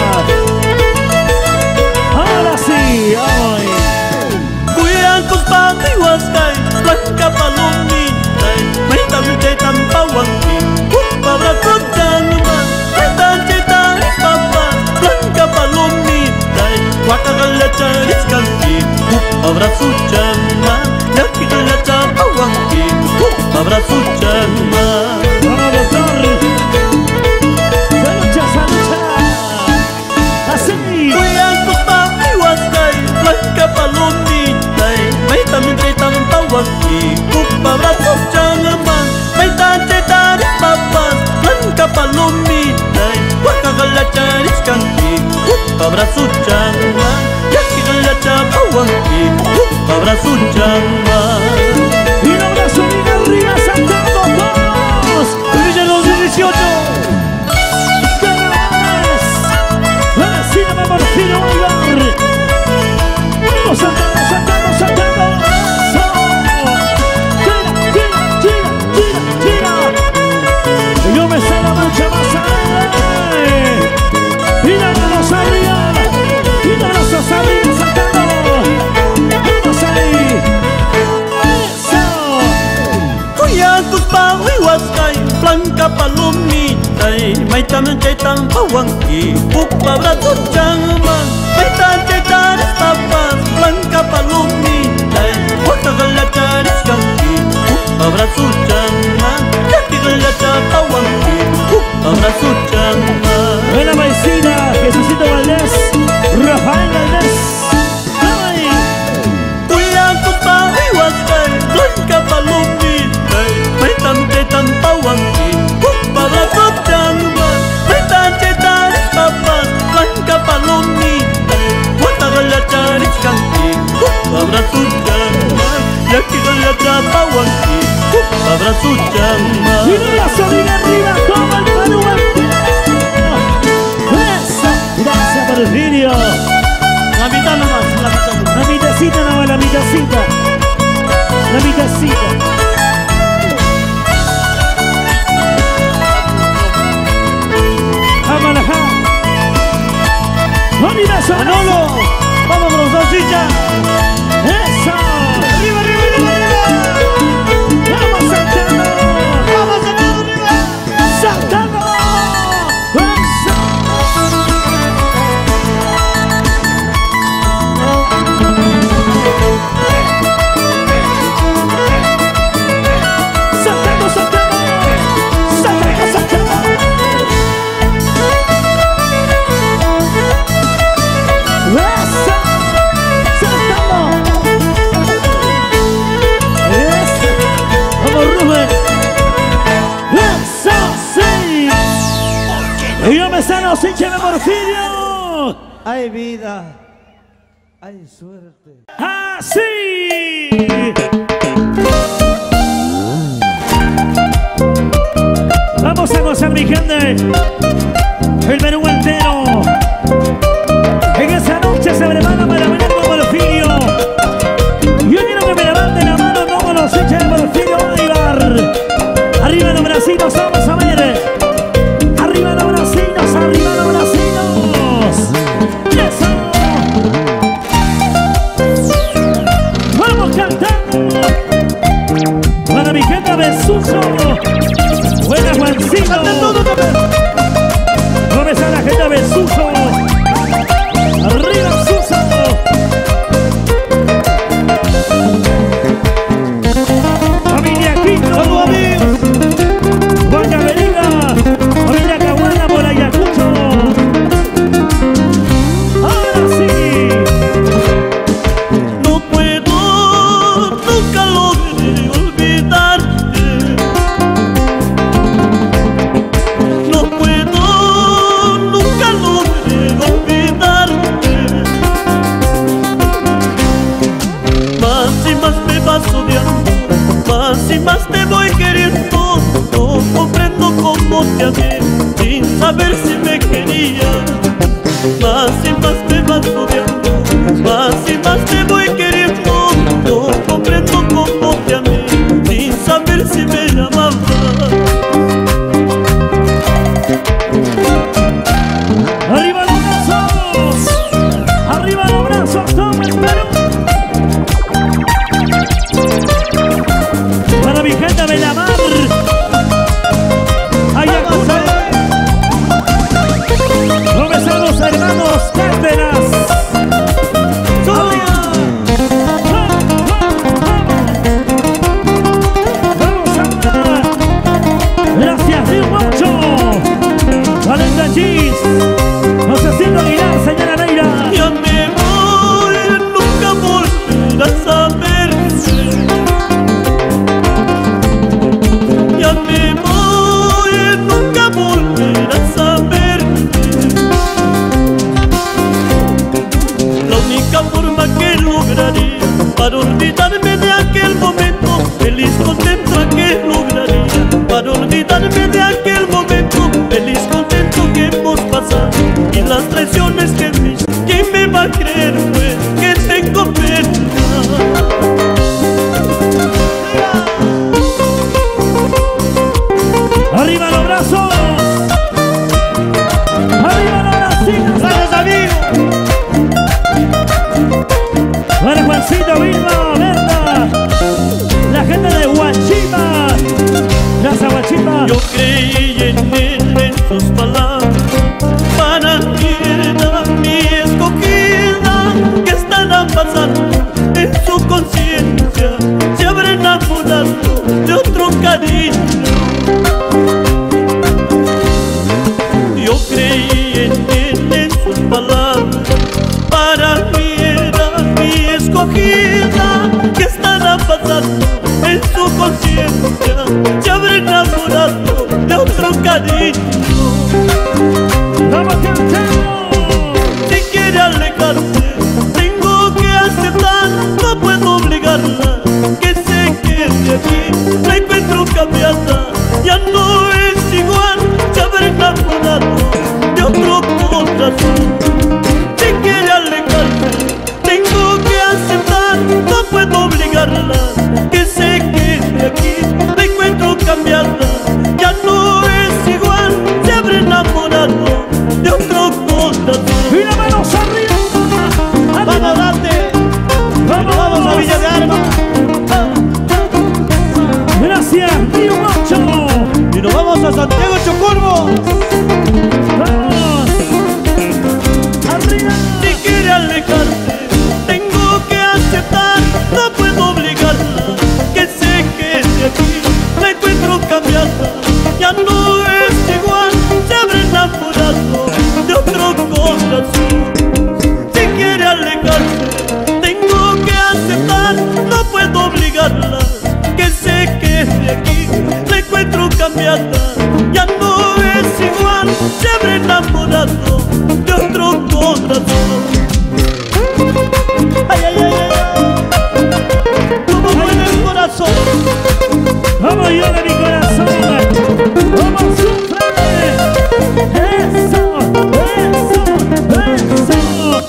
Ahora sí, hoy. Kuyan kuspati waskay blanca palomita maitam chetam pawanki upabra janman maitam chetam papa blanca palomita wakagala charis kanki upabra janman yakigala pawanki upabra janman. Vamos doctor. Salucha, salucha. Así. Kuyan kuspati waskay blanca palomita maitam chetam pawanki upabra janman maitam chetam papa blanca palomita wakagala charis kanki upabra janman yakigala pawanki upabra janman. Y un abrazo bien arriba saltando todos. Brilla 2018. ¡Caravanas! ¡La cinema Porfirio Bolívar! ¡Vamos saltando, saltando, saltando! ¡Eso! ¡Gira, gira, gira, gira, gira! Y yo me sale la marcha más adelante. Y las manos arriba. Y los brazos arriba saltando. ¡Vamos ahí! ¡Eso! Kuyan kuspawi waskay blanca palomita maitam chetam pawanki upabra janman maitam chetam papa blanca palomita wakagala charis kanki upabra janman yakigala pawanki upabra janman. Buena paisina, Jesucito Valdés, Rafael Valdés. ¡Ay! Kuyan kuspawi waskay blanca palomita maitam chetam pawanki upabra janman maitam chetam papa blanca palomita wakagala charis kanki upabra janman yakigala pawanki upabra janman. Y un brazo bien arriba, como el Perú entero. ¡Eso! Gracias, Porfirio. La mitad nomás, la mitad nomás. La mitacita nomás, la mitacita. La mitacita. ¡Amalajá! ¡Universo! Manolo, vamos con los salchicha. ¡Eso! Arriba, arriba, arriba, arriba. ¡Vamos saltando! Vamos saltando arriba. ¡Saltando! ¡Eso! ¡Saltando, saltando! ¡Saltando, saltando! ¡Eso! ¡Saltando! ¡Eso! ¡Vamos, Rubén! ¡Eso sí! Y yo me sano sin cheve Porfirio. Ay, vida. Ay, suerte. ¡Así! Vamos a gozar, mi gente. El Perú entero. En esa noche se prepara para venir con Porfirio. Yo quiero que me levanten la mano como los hinchas de Porfirio Bolívar. Arriba los bracitos, vamos a ver. Arriba los bracitos, arriba los bracitos. ¡Eso! ¡Vamos cantando! Para mi gente Besuso. Buena Juancito. amé sin saber si me quería. Más y más me vas odiando, más y más te voy queriendo. No comprendo cómo te amé sin saber si me amabas. ¡Arriba los brazos! ¡Arriba los brazos! ¡Toma el Perú! Para mi gente de la mar, Ayacucho, ¿dónde están los hermanos Cárdenas? ¡Vamos a! ¡Gracias, Río Mocho! ¡Valenta Gis! ¡Josecito Aguilar, señora Neira! Ya me voy, nunca volverás a verme. Ya me voy, nunca volverás a verme. La única forma que lograría para olvidarme de aquel momento feliz, contento que lograría para olvidarme de aquel momento feliz, contento que hemos pasado y las traiciones que me hizo. ¿Quién me va a creer, pues, que tengo pena? ¡Arriba los brazos! ¡Arriba los bracitos! ¡Gracias, amigo! Para Juancito, Vilma, Berta, la gente de Huachima. Gracias, Huachima. Yo creí en él, en sus palabras, para que era mi escogida. ¿Qué estará pasando en su conciencia? Se habrá enamorado de otro cariño. Yo creí en él, en sus palabras, para mí era mi escogida. ¿Qué estará pasando en su conciencia? Se habrá enamorado de otro cariño. ¡Vamos cantando! Si quiere alejarse, tengo que aceptar. No puedo obligarla, que se quede aquí. La encuentro cambiada, ya no es igual. Se habrá enamorado de otro corazón. Si quiere alejarse, tengo que aceptar. No puedo obligarla, que se quede aquí. La encuentro cambiada, ya no es igual. Se habrá enamorado de otro corazón. ¡Y la mano arriba! ¡Vamos, date! ¡Vamos a Villa de Armas! ¡Gracias, Río Mocho! ¡Y nos vamos a Santiago Chocorvo! ¡Vamos! ¡Arriba! Si quiere alejarse, tengo que aceptar. No puedo obligarla, que se quede aquí. La encuentro cambiada, ya no es igual. Se habrá enamorado de otro corazón. Si quiere alejarse, tengo que aceptar. No puedo obligarla, que se quede aquí. La encuentro cambiada, ya no es igual. Se habrá enamorado de otro corazón. Ay, ay, ay, ay. Como mueve el corazón. ¡Vamos yo de mi corazón! ¡Vamos, sufre! ¡Eso! ¡Eso! ¡Eso!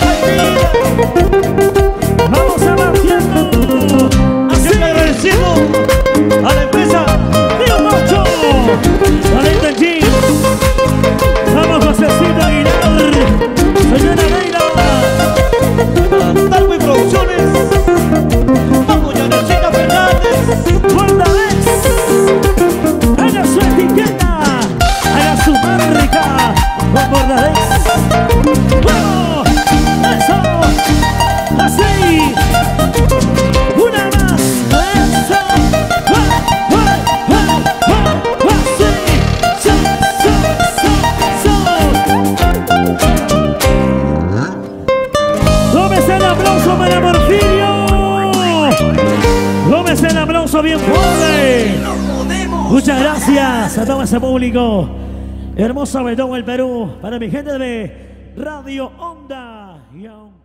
¡Vamos avanzando! Siempre agradecido a la empresa. ¡Río Mocho! ¡Valenta Gis! ¡Vamos, Josecito Aguilar! ¡Señora Neira! Talco y Producciones. Vamos, Yanecita Fernández. ¡Guarda vez! ¡Haga su etiqueta! ¡Haga su marca! ¡Con bordadez! ¡Vamos! ¡Eso! ¡Así! ¡Una más! ¡Eso! ¡Así! ¡So! ¡Gómez el aplauso para Porfirio! ¡Gómez el aplauso bien fuerte! Muchas gracias a todo ese público hermoso de todo el Perú, para mi gente de Radio Onda.